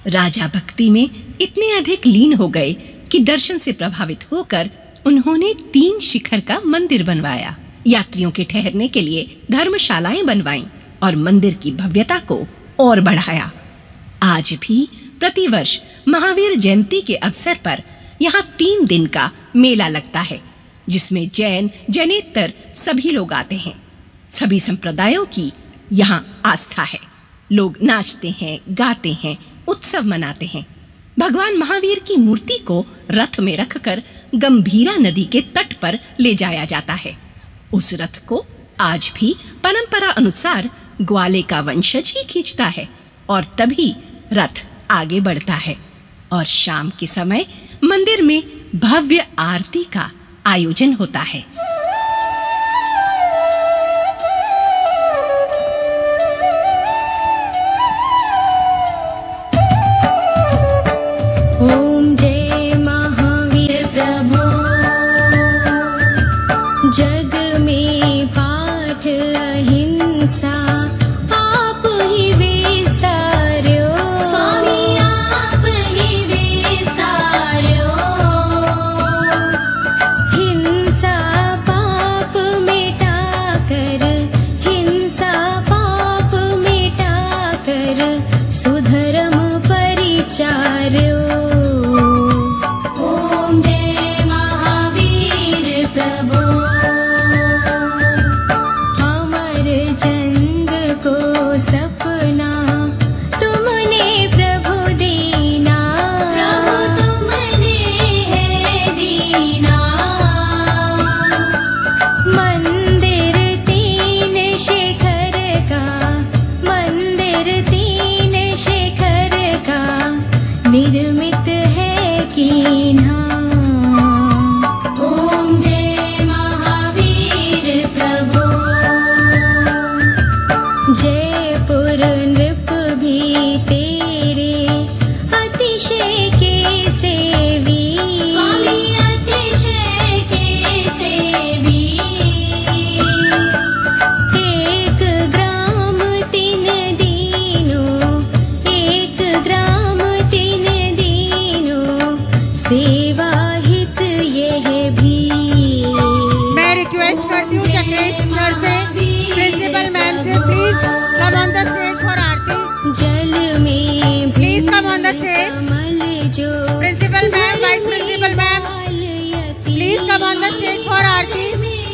राजा भक्ति में इतने अधिक लीन हो गए कि दर्शन से प्रभावित होकर उन्होंने तीन शिखर का मंदिर बनवाया, यात्रियों के ठहरने के लिए धर्मशालाएं बनवाईं और मंदिर की भव्यता को और बढ़ाया। आज भी प्रतिवर्ष महावीर जयंती के अवसर पर यहाँ तीन दिन का मेला लगता है, जिसमें जैन जैनेतर सभी लोग आते हैं। सभी संप्रदायों की यहाँ आस्था है। लोग नाचते हैं, गाते हैं, उत्सव मनाते हैं। भगवान महावीर की मूर्ति को रथ में रखकर गंभीरा नदी के तट पर ले जाया जाता है। उस रथ को आज भी परंपरा अनुसार ग्वाले का वंशज ही खींचता है और तभी रथ आगे बढ़ता है और शाम के समय मंदिर में भव्य आरती का आयोजन होता है। ओम जय महावीर प्रभु, जग में पाठ अहिंसा आप ही विस्तार्यो, स्वामी आप ही विस्तार्यो। हिंसा पाप मिटा कर, हिंसा पाप मिटा कर सुधर्म परिचार्यो। निर्मित है कीन्हा। ओम जय महावीर प्रभु, जयपुर नृप भी तेरे अतिशय के सेवी, स्वामी अतिशय के सेवी। एक ग्राम तीन दीनों, एक ग्राम तीन दीनों, सेवा हित यह भी। मैं रिक्वेस्ट करती हूँ चक्रेश सर से, प्रिंसिपल मैम से, please come on the stage for aarti. जल में please come on the stage. Principal ma'am, vice principal ma'am, please come on the stage for aarti.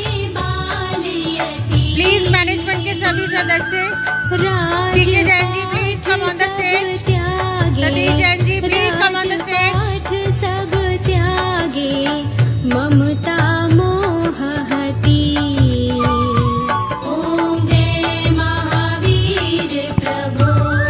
Please management के सभी सदस्य, PK Jain ji please come on the stage, Satish Jain ji please come on the stage. सब त्यागे ममता मोहती। ओम जय महावीर प्रभु,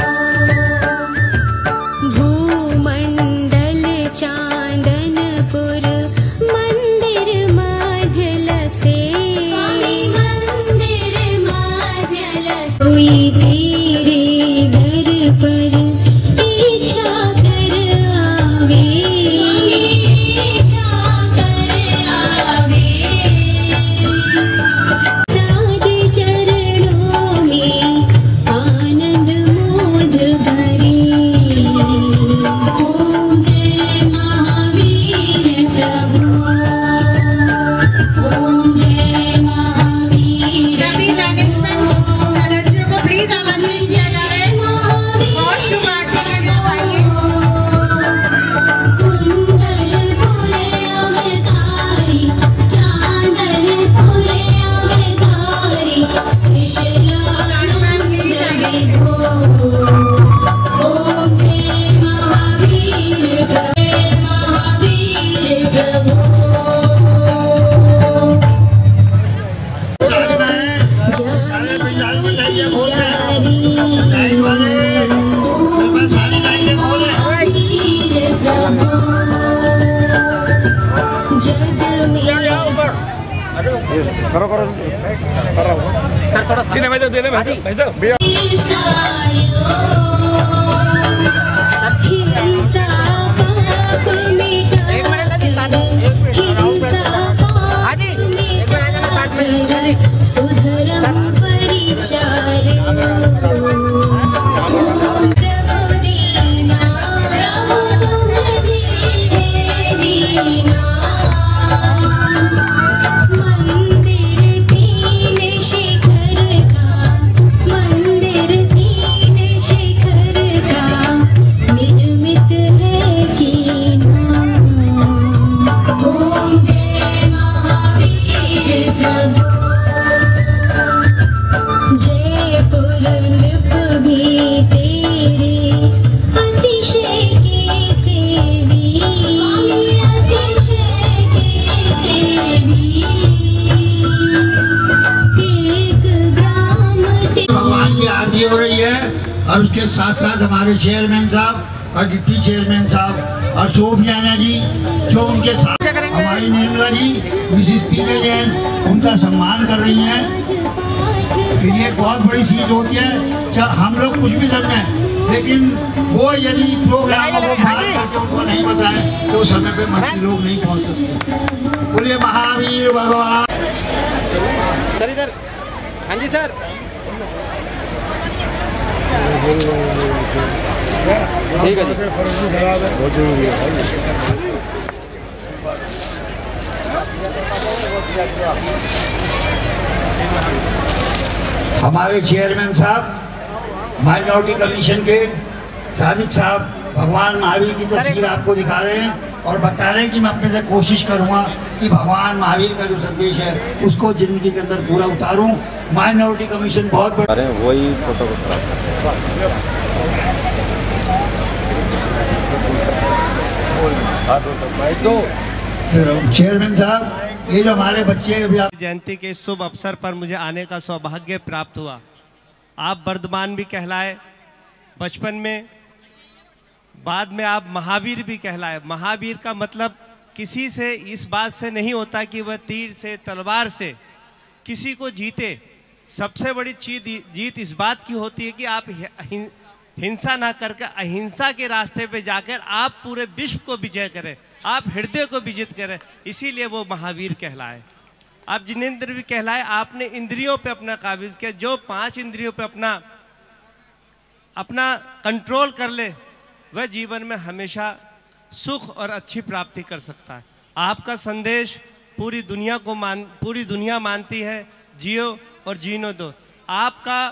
भूमंडल चांदनपुर मंदिर मध्यल से, स्वामी मंदिर मध्यल से। कोई तेरे दर पर इच्छा कर आवे, स्वामी इच्छा कर आवे। साध चरणों में आनंद मोद भरे। ओम जय महावीर प्रभु, ओम जय महावीर। सभी मैनेजमेंट सदस्यों को प्लीज आमंत्रित किया जा रहा है और शुभ आरती के लिए आइए। कुंडल पुरे अवतारी, चांदन पुरे अवतारी, कृष्णानंद जय हो। ओम जय महावीर प्रभु, महावीर प्रभु। करो करो करो सर, थोड़ा देने भाई देने भाई भाई सुधरम परिचार प्रभु दीना। साथ साथ हमारे चेयरमैन साहब और डिप्टी चेयरमैन साहब और सोफियाना जी जो उनके साथ हमारी निर्मला जी मिसिज पीके जैन उनका सम्मान कर रही हैं। तो ये बहुत बड़ी चीज होती है। हम लोग कुछ भी समझें लेकिन वो यदि प्रोग्राम को बात करके उनको नहीं बताएं तो समय पे मंत्री लोग नहीं पहुंच सकते। बोलिए महावीर भगवान। सर इधर। हाँ जी सर। ठीक है जी। बहुत जरूरी है। हमारे चेयरमैन साहब माइनॉरिटी कमीशन के सादिक साहब भगवान महावीर की तस्वीर आपको दिखा रहे हैं और बता रहे हैं कि मैं अपने से कोशिश करूंगा कि भगवान महावीर का जो संदेश है उसको जिंदगी के अंदर पूरा उतारूं। माइनॉरिटी कमीशन बहुत बड़ा वही फोटो चेयरमैन साहब ये जो हमारे बच्चे अभी आप जयंती के शुभ अवसर पर मुझे आने का सौभाग्य प्राप्त हुआ। आप वर्धमान भी कहलाए बचपन में, बाद में आप महावीर भी कहलाए। महावीर का मतलब किसी से इस बात से नहीं होता कि वह तीर से तलवार से किसी को जीते। सबसे बड़ी चीज जीत इस बात की होती है कि आप हिंसा ना करके अहिंसा के रास्ते पे जाकर आप पूरे विश्व को विजय करें, आप हृदय को विजित करें, इसीलिए वो महावीर कहलाए। आप जिनेंद्र भी कहलाए। आपने इंद्रियों पे अपना काबिज किया। जो पांच इंद्रियों पे अपना अपना कंट्रोल कर ले वह जीवन में हमेशा सुख और अच्छी प्राप्ति कर सकता है। आपका संदेश पूरी दुनिया को मान पूरी दुनिया मानती है। जियो और जीनो दो। आपका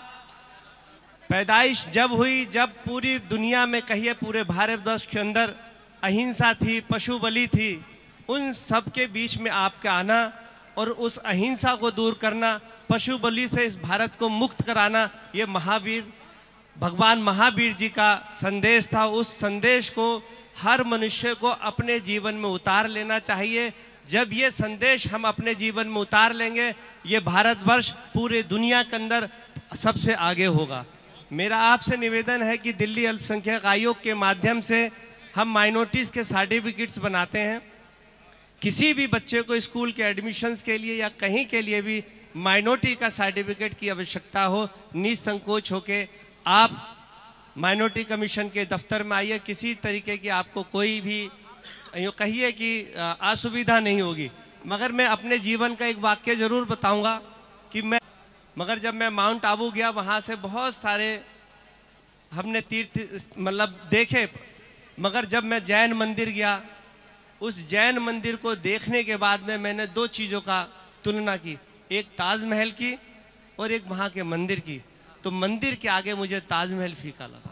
पैदाइश जब हुई, जब पूरी दुनिया में कहिए पूरे भारतवर्ष के अंदर अहिंसा थी, पशु बलि थी, उन सब के बीच में आपका आना और उस अहिंसा को दूर करना, पशु बलि से इस भारत को मुक्त कराना, ये महावीर भगवान महावीर जी का संदेश था। उस संदेश को हर मनुष्य को अपने जीवन में उतार लेना चाहिए। जब ये संदेश हम अपने जीवन में उतार लेंगे, ये भारतवर्ष पूरे दुनिया के अंदर सबसे आगे होगा। मेरा आपसे निवेदन है कि दिल्ली अल्पसंख्यक आयोग के माध्यम से हम माइनॉरिटीज़ के सर्टिफिकेट्स बनाते हैं। किसी भी बच्चे को स्कूल के एडमिशन्स के लिए या कहीं के लिए भी माइनॉरिटी का सर्टिफिकेट की आवश्यकता हो, निसंकोच होके आप माइनॉरिटी कमीशन के दफ्तर में आइए। किसी तरीके की आपको कोई भी यूँ कहिए कि असुविधा नहीं होगी। मगर मैं अपने जीवन का एक वाक्य ज़रूर बताऊंगा कि मैं मगर जब मैं माउंट आबू गया, वहाँ से बहुत सारे हमने तीर्थ मतलब देखे, मगर जब मैं जैन मंदिर गया, उस जैन मंदिर को देखने के बाद में मैंने दो चीज़ों का तुलना की, एक ताजमहल की और एक वहाँ के मंदिर की। तो मंदिर के आगे मुझे ताजमहल फीका लगा।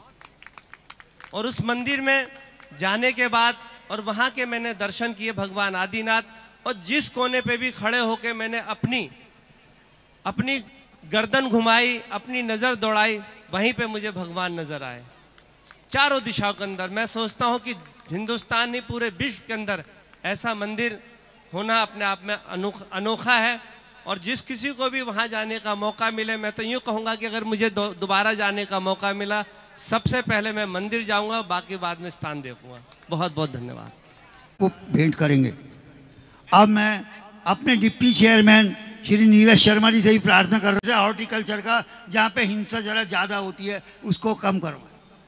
और उस मंदिर में जाने के बाद और वहाँ के मैंने दर्शन किए भगवान आदिनाथ, और जिस कोने पे भी खड़े होके मैंने अपनी अपनी गर्दन घुमाई, अपनी नज़र दौड़ाई, वहीं पे मुझे भगवान नज़र आए चारों दिशाओं के अंदर। मैं सोचता हूँ कि हिंदुस्तान नहीं पूरे विश्व के अंदर ऐसा मंदिर होना अपने आप में अनोखा अनोखा है। और जिस किसी को भी वहाँ जाने का मौका मिले, मैं तो यूँ कहूँगा कि अगर मुझे दोबारा जाने का मौका मिला, सबसे पहले मैं मंदिर जाऊँगा, बाकी बाद में स्थान देखूँगा। बहुत बहुत धन्यवाद। वो भेंट करेंगे। अब मैं अपने डिप्टी चेयरमैन श्री नीरज शर्मा जी से ही प्रार्थना कर रहे हैं, हॉर्टिकल्चर का जहाँ पे हिंसा जरा ज़्यादा होती है उसको कम करो।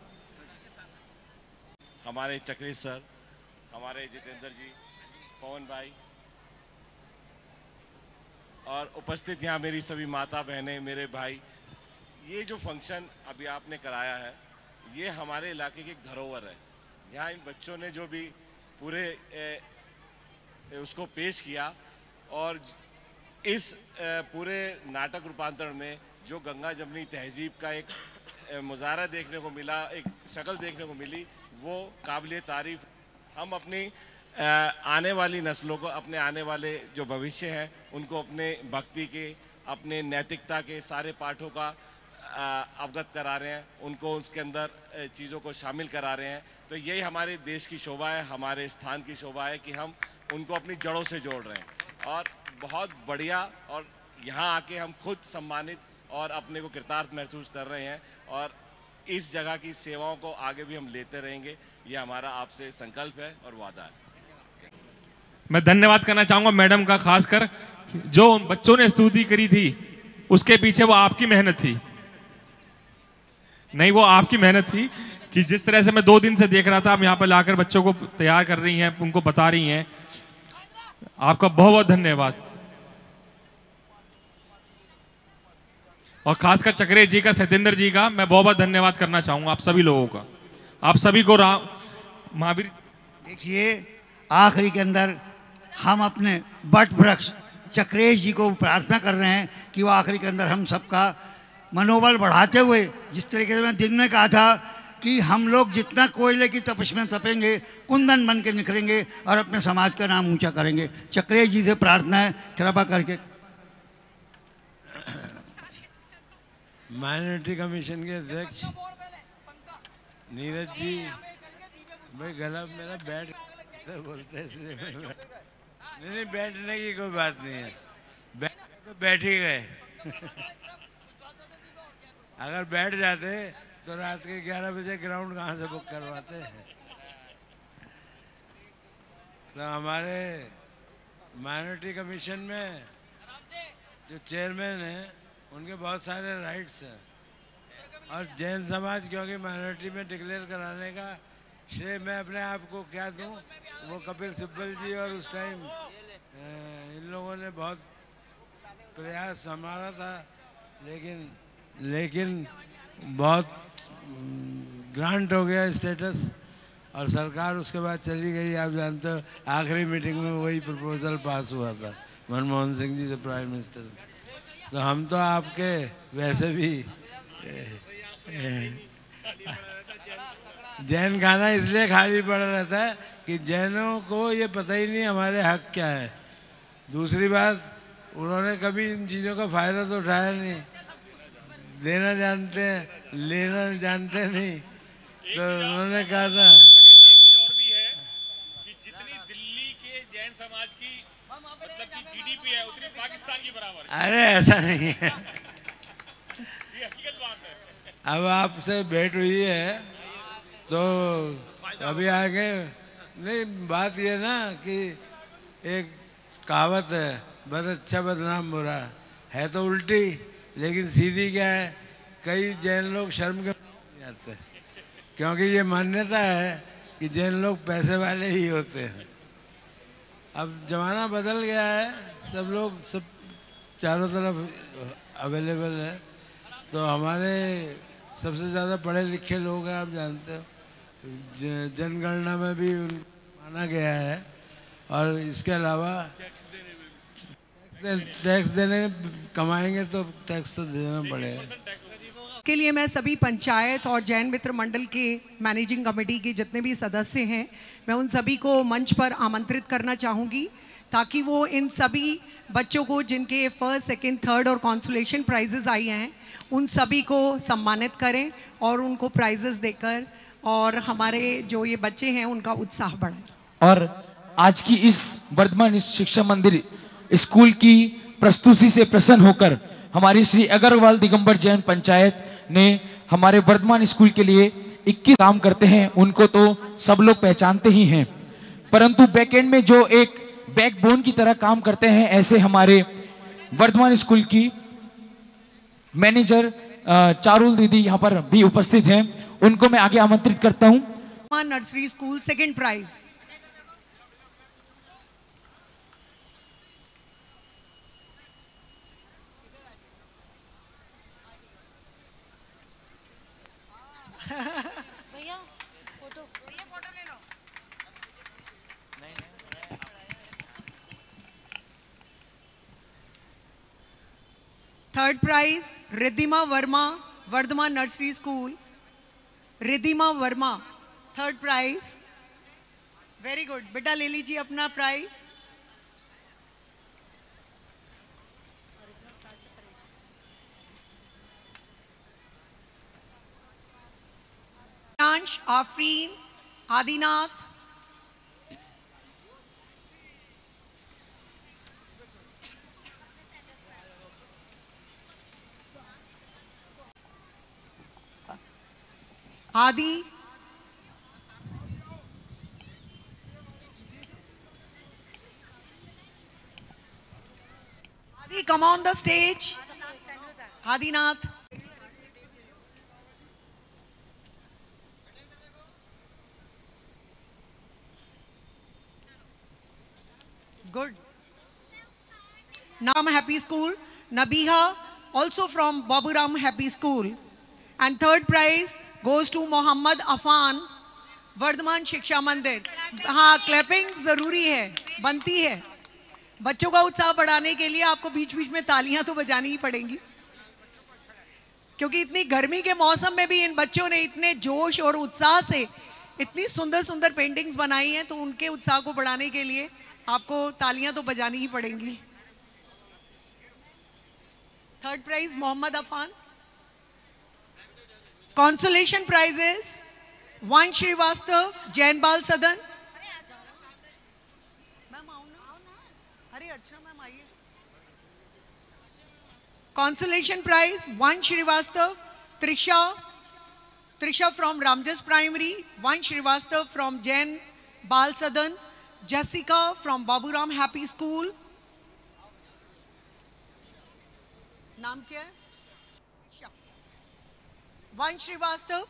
हमारे चक्री सर, हमारे जितेंद्र जी, पवन भाई और उपस्थित यहाँ मेरी सभी माता बहनें, मेरे भाई, ये जो फंक्शन अभी आपने कराया है ये हमारे इलाके की एक धरोहर है। यहाँ इन बच्चों ने जो भी पूरे ए, ए, उसको पेश किया और इस ए, पूरे नाटक रूपांतरण में जो गंगा जमनी तहजीब का एक मुजाहरा देखने को मिला, एक शक्ल देखने को मिली, वो काबिल तारीफ। हम अपनी आने वाली नस्लों को, अपने आने वाले जो भविष्य हैं उनको अपने भक्ति के, अपने नैतिकता के सारे पाठों का अवगत करा रहे हैं, उनको उसके अंदर चीज़ों को शामिल करा रहे हैं। तो यही हमारे देश की शोभा है, हमारे स्थान की शोभा है कि हम उनको अपनी जड़ों से जोड़ रहे हैं। और बहुत बढ़िया, और यहाँ आके हम खुद सम्मानित और अपने को कृतार्थ महसूस कर रहे हैं। और इस जगह की सेवाओं को आगे भी हम लेते रहेंगे, ये हमारा आपसे संकल्प है और वादा है। मैं धन्यवाद करना चाहूंगा मैडम का, खासकर जो बच्चों ने स्तुति करी थी उसके पीछे वो आपकी मेहनत थी, नहीं वो आपकी मेहनत थी कि जिस तरह से मैं दो दिन से देख रहा था, आप यहाँ पर लाकर बच्चों को तैयार कर रही हैं, उनको बता रही हैं। आपका बहुत बहुत धन्यवाद। और खासकर चक्रेश जी का, सत्येंद्र जी का मैं बहुत बहुत धन्यवाद करना चाहूंगा, आप सभी लोगों का। आप सभी को राम महावीर। देखिए आखिरी के अंदर हम अपने बट वृक्ष चक्रेश जी को प्रार्थना कर रहे हैं कि वो आखिरी के अंदर हम सबका मनोबल बढ़ाते हुए, जिस तरीके से मैं दिन में कहा था कि हम लोग जितना कोयले की तपिश में तपेंगे, कुंदन बन के निखरेंगे और अपने समाज का नाम ऊंचा करेंगे। चक्रेश जी से प्रार्थना है, कृपा करके। माइनॉरिटी कमीशन के अध्यक्ष नीरज जी, भाई गला मेरा बैठ बोलते हैं इसलिए नहीं नहीं बैठने की कोई बात नहीं है, बैठ तो बैठ ही गए अगर बैठ जाते तो रात के ग्यारह बजे ग्राउंड कहाँ से बुक करवाते हैं। तो हमारे माइनॉरिटी कमीशन में जो चेयरमैन हैं उनके बहुत सारे राइट्स हैं, और जैन समाज क्योंकि माइनॉरिटी में डिक्लेयर कराने का श्रेय मैं अपने आप को क्या दूं, वो कपिल सिब्बल जी और उस टाइम इन लोगों ने बहुत प्रयास हमारा था, लेकिन लेकिन बहुत ग्रांट हो गया स्टेटस और सरकार उसके बाद चली गई। आप जानते हो आखिरी मीटिंग में वही प्रपोजल पास हुआ था मनमोहन सिंह जी से प्राइम मिनिस्टर। तो हम तो आपके वैसे भी जैन खाना इसलिए खाली पड़ा रहता है कि जैनों को ये पता ही नहीं हमारे हक क्या है। दूसरी बात, उन्होंने कभी इन चीज़ों का फ़ायदा तो उठाया नहीं, देना जानते हैं लेना जानते नहीं। तो उन्होंने कहा था और भी है कि जितनी दिल्ली के जैन समाज की मतलब की जीडीपी है उतनी पाकिस्तान की बराबर है। अरे ऐसा नहीं है, ये हकीकत बात है। अब आपसे भेंट हुई है तो अभी आगे नहीं, बात ये ना कि एक कहावत है, बद अच्छा बदनाम बुरा, है तो उल्टी लेकिन सीधी क्या है, कई जैन लोग शर्म के नहीं आते क्योंकि ये मान्यता है कि जैन लोग पैसे वाले ही होते हैं। अब ज़माना बदल गया है, सब लोग सब चारों तरफ अवेलेबल है। तो हमारे सबसे ज़्यादा पढ़े लिखे लोग हैं, आप जानते हो, जनगणना में भी माना गया है। और इसके अलावा टैक्स देने कमाएंगे तो टैक्स तो देना पड़ेगा। के लिए मैं सभी पंचायत और जैन मित्र मंडल के मैनेजिंग कमेटी के जितने भी सदस्य हैं, मैं उन सभी को मंच पर आमंत्रित करना चाहूँगी ताकि वो इन सभी बच्चों को जिनके फर्स्ट सेकंड थर्ड और कॉन्सोलेशन प्राइजेस आई हैं उन सभी को सम्मानित करें और उनको प्राइजेस देकर और हमारे जो ये बच्चे हैं उनका उत्साह बढ़ाएं। और आज की इस वर्धमान शिक्षा मंदिर स्कूल की प्रस्तुति से प्रसन्न होकर हमारी श्री अग्रवाल दिगंबर जैन पंचायत ने हमारे वर्धमान स्कूल के लिए इक्कीस काम करते हैं, उनको तो सब लोग पहचानते ही हैं, परंतु बैकएंड में जो एक बैकबोन की तरह काम करते हैं, ऐसे हमारे वर्धमान स्कूल की मैनेजर चारुल दीदी यहाँ पर भी उपस्थित हैं, उनको मैं आगे आमंत्रित करता हूँ। Nursery school second prize. भैया फोटो भैया फोटो ले लो। Third prize Riddhima Verma, Vardhman nursery school. Riddhima Verma third prize. Very good बेटा, ले लीजिए अपना प्राइज। अंश, आफरीन, आदिनाथ। आदि, आदि come on the stage. Adinath. Good. Now I'm Happy School. Nabiha, also from Baburam Happy School. And third prize goes to Mohammad Afan, Varthaman Shiksha मंदिर. हाँ, क्लैपिंग जरूरी है, बनती है. बच्चों का उत्साह बढ़ाने के लिए आपको बीच बीच में तालियां तो बजानी ही पड़ेंगी, क्योंकि इतनी गर्मी के मौसम में भी इन बच्चों ने इतने जोश और उत्साह से इतनी सुंदर सुंदर पेंटिंग्स बनाई हैं, तो उनके उत्साह को बढ़ाने के लिए आपको तालियां तो बजानी ही पड़ेंगी. Third prize Mohammad Afan. Consolation prizes One Srivastav, Jain Bal Sadan. Consolation prize One Srivastav, Trisha, Trisha from Ramjas Primary, One Srivastav from Jain Bal Sadan, Jessica from Baburam Happy School. नाम क्या है? One Srivastav.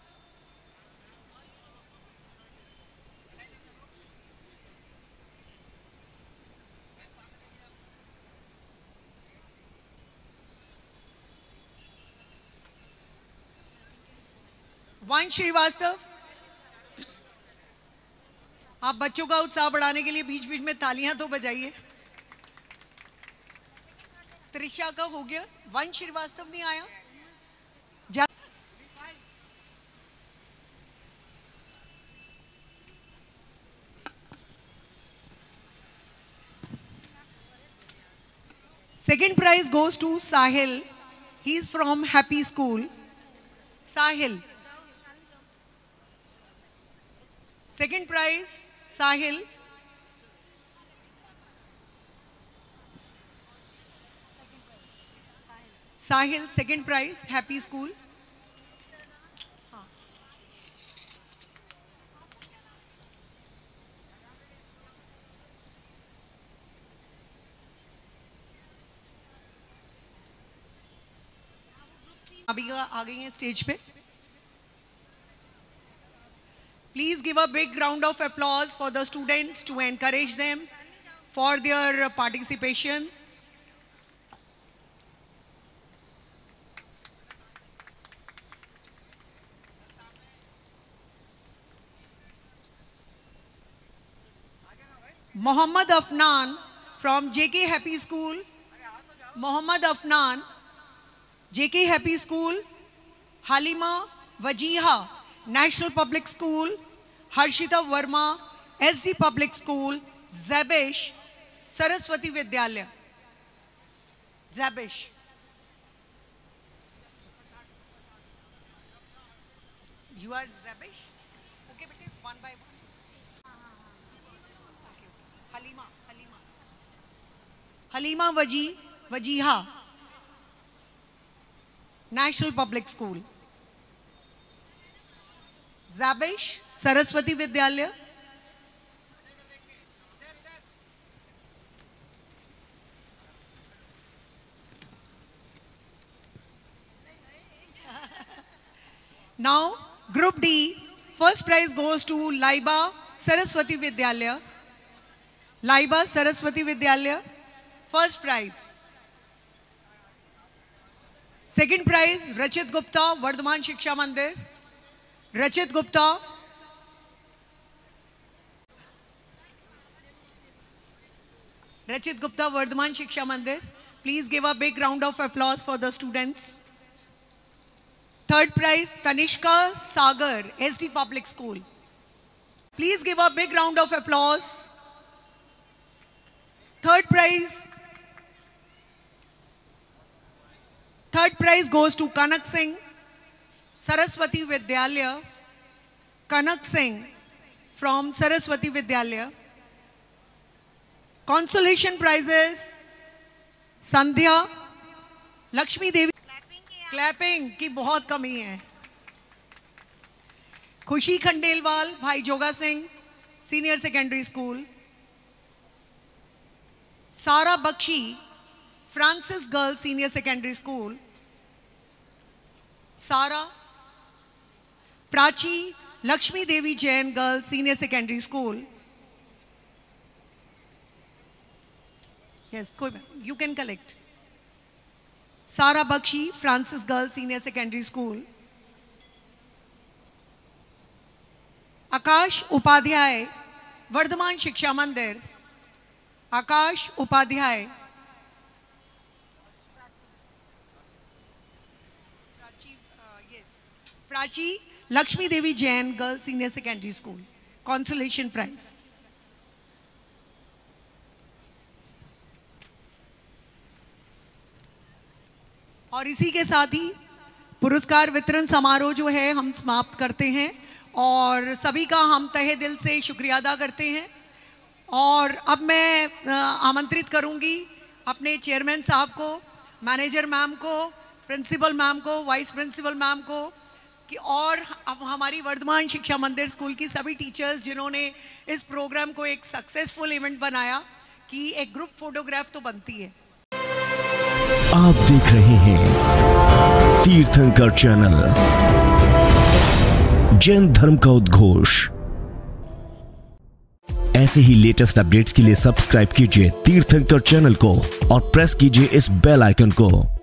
One Srivastav. आप बच्चों का उत्साह बढ़ाने के लिए बीच बीच में तालियां तो बजाइए. त्रिशा का हो गया. वन श्रीवास्तव नहीं आया. Second prize goes to Sahil. He is from Happy School. Sahil. Second prize, Sahil. Sahil, second prize, Happy School. अभी आ गई हैं स्टेज पे. Please give a big round of applause for the students to encourage them for their participation. Mohammad Afnan from J K Happy School. Mohammad Afnan, J K Happy School. Halima Wajiha, National Public School. Harshita Verma, S D Public School. Zabish, Saraswati Vidyalaya. Zabish. You are Zabish? Okay, bete, one by one. Halima, Halima. Halima Waji, Wajiha, National Public School. Zabish, Saraswati Vidyalaya. Now, Group D, first prize goes to Laiba Saraswati Vidyalaya. Laiba Saraswati Vidyalaya, first prize. Second prize, Rachit Gupta, Vardhaman Shiksha Mandir. Rachit Gupta. Rachit Gupta, Vardhaman Shiksha Mandir. Please give a big round of applause for the students. Third prize, Tanishka Sagar, S D Public School. Please give a big round of applause. Third prize. Third prize goes to Kanak Singh, Saraswati Vidyalaya. Kanak Singh from Saraswati Vidyalaya. Consolation prizes, Sandhya, Lakshmi Devi. Clapping की बहुत कमी है. Khushi Khandelwal, Bhai Joga Singh, senior secondary school. Sara Bakshi, Francis girls senior secondary school. Sara. Prachi Lakshmi Devi Jain girls senior secondary school. Yes, कोई you can collect. Sara Bakshi, Francis girls senior secondary school. Akash Upadhyay, Vardhman Shiksha Mandir. Akash Upadhyay. Prachi Lakshmi Devi Jain girls senior secondary school, consolation prize. और इसी के साथ ही पुरस्कार वितरण समारोह जो है हम समाप्त करते हैं और सभी का हम तहे दिल से शुक्रिया अदा करते हैं। और अब मैं आमंत्रित करूंगी अपने चेयरमैन साहब को, मैनेजर मैम को, प्रिंसिपल मैम को, वाइस प्रिंसिपल मैम को कि और अब हमारी वर्धमान शिक्षा मंदिर स्कूल की सभी टीचर्स जिन्होंने इस प्रोग्राम को एक सक्सेसफुल इवेंट बनाया कि एक ग्रुप फोटोग्राफ तो बनती है। आप देख रहे हैं तीर्थंकर चैनल, जैन धर्म का उद्घोष। ऐसे ही लेटेस्ट अपडेट्स के लिए सब्सक्राइब कीजिए तीर्थंकर चैनल को और प्रेस कीजिए इस बेल आइकन को।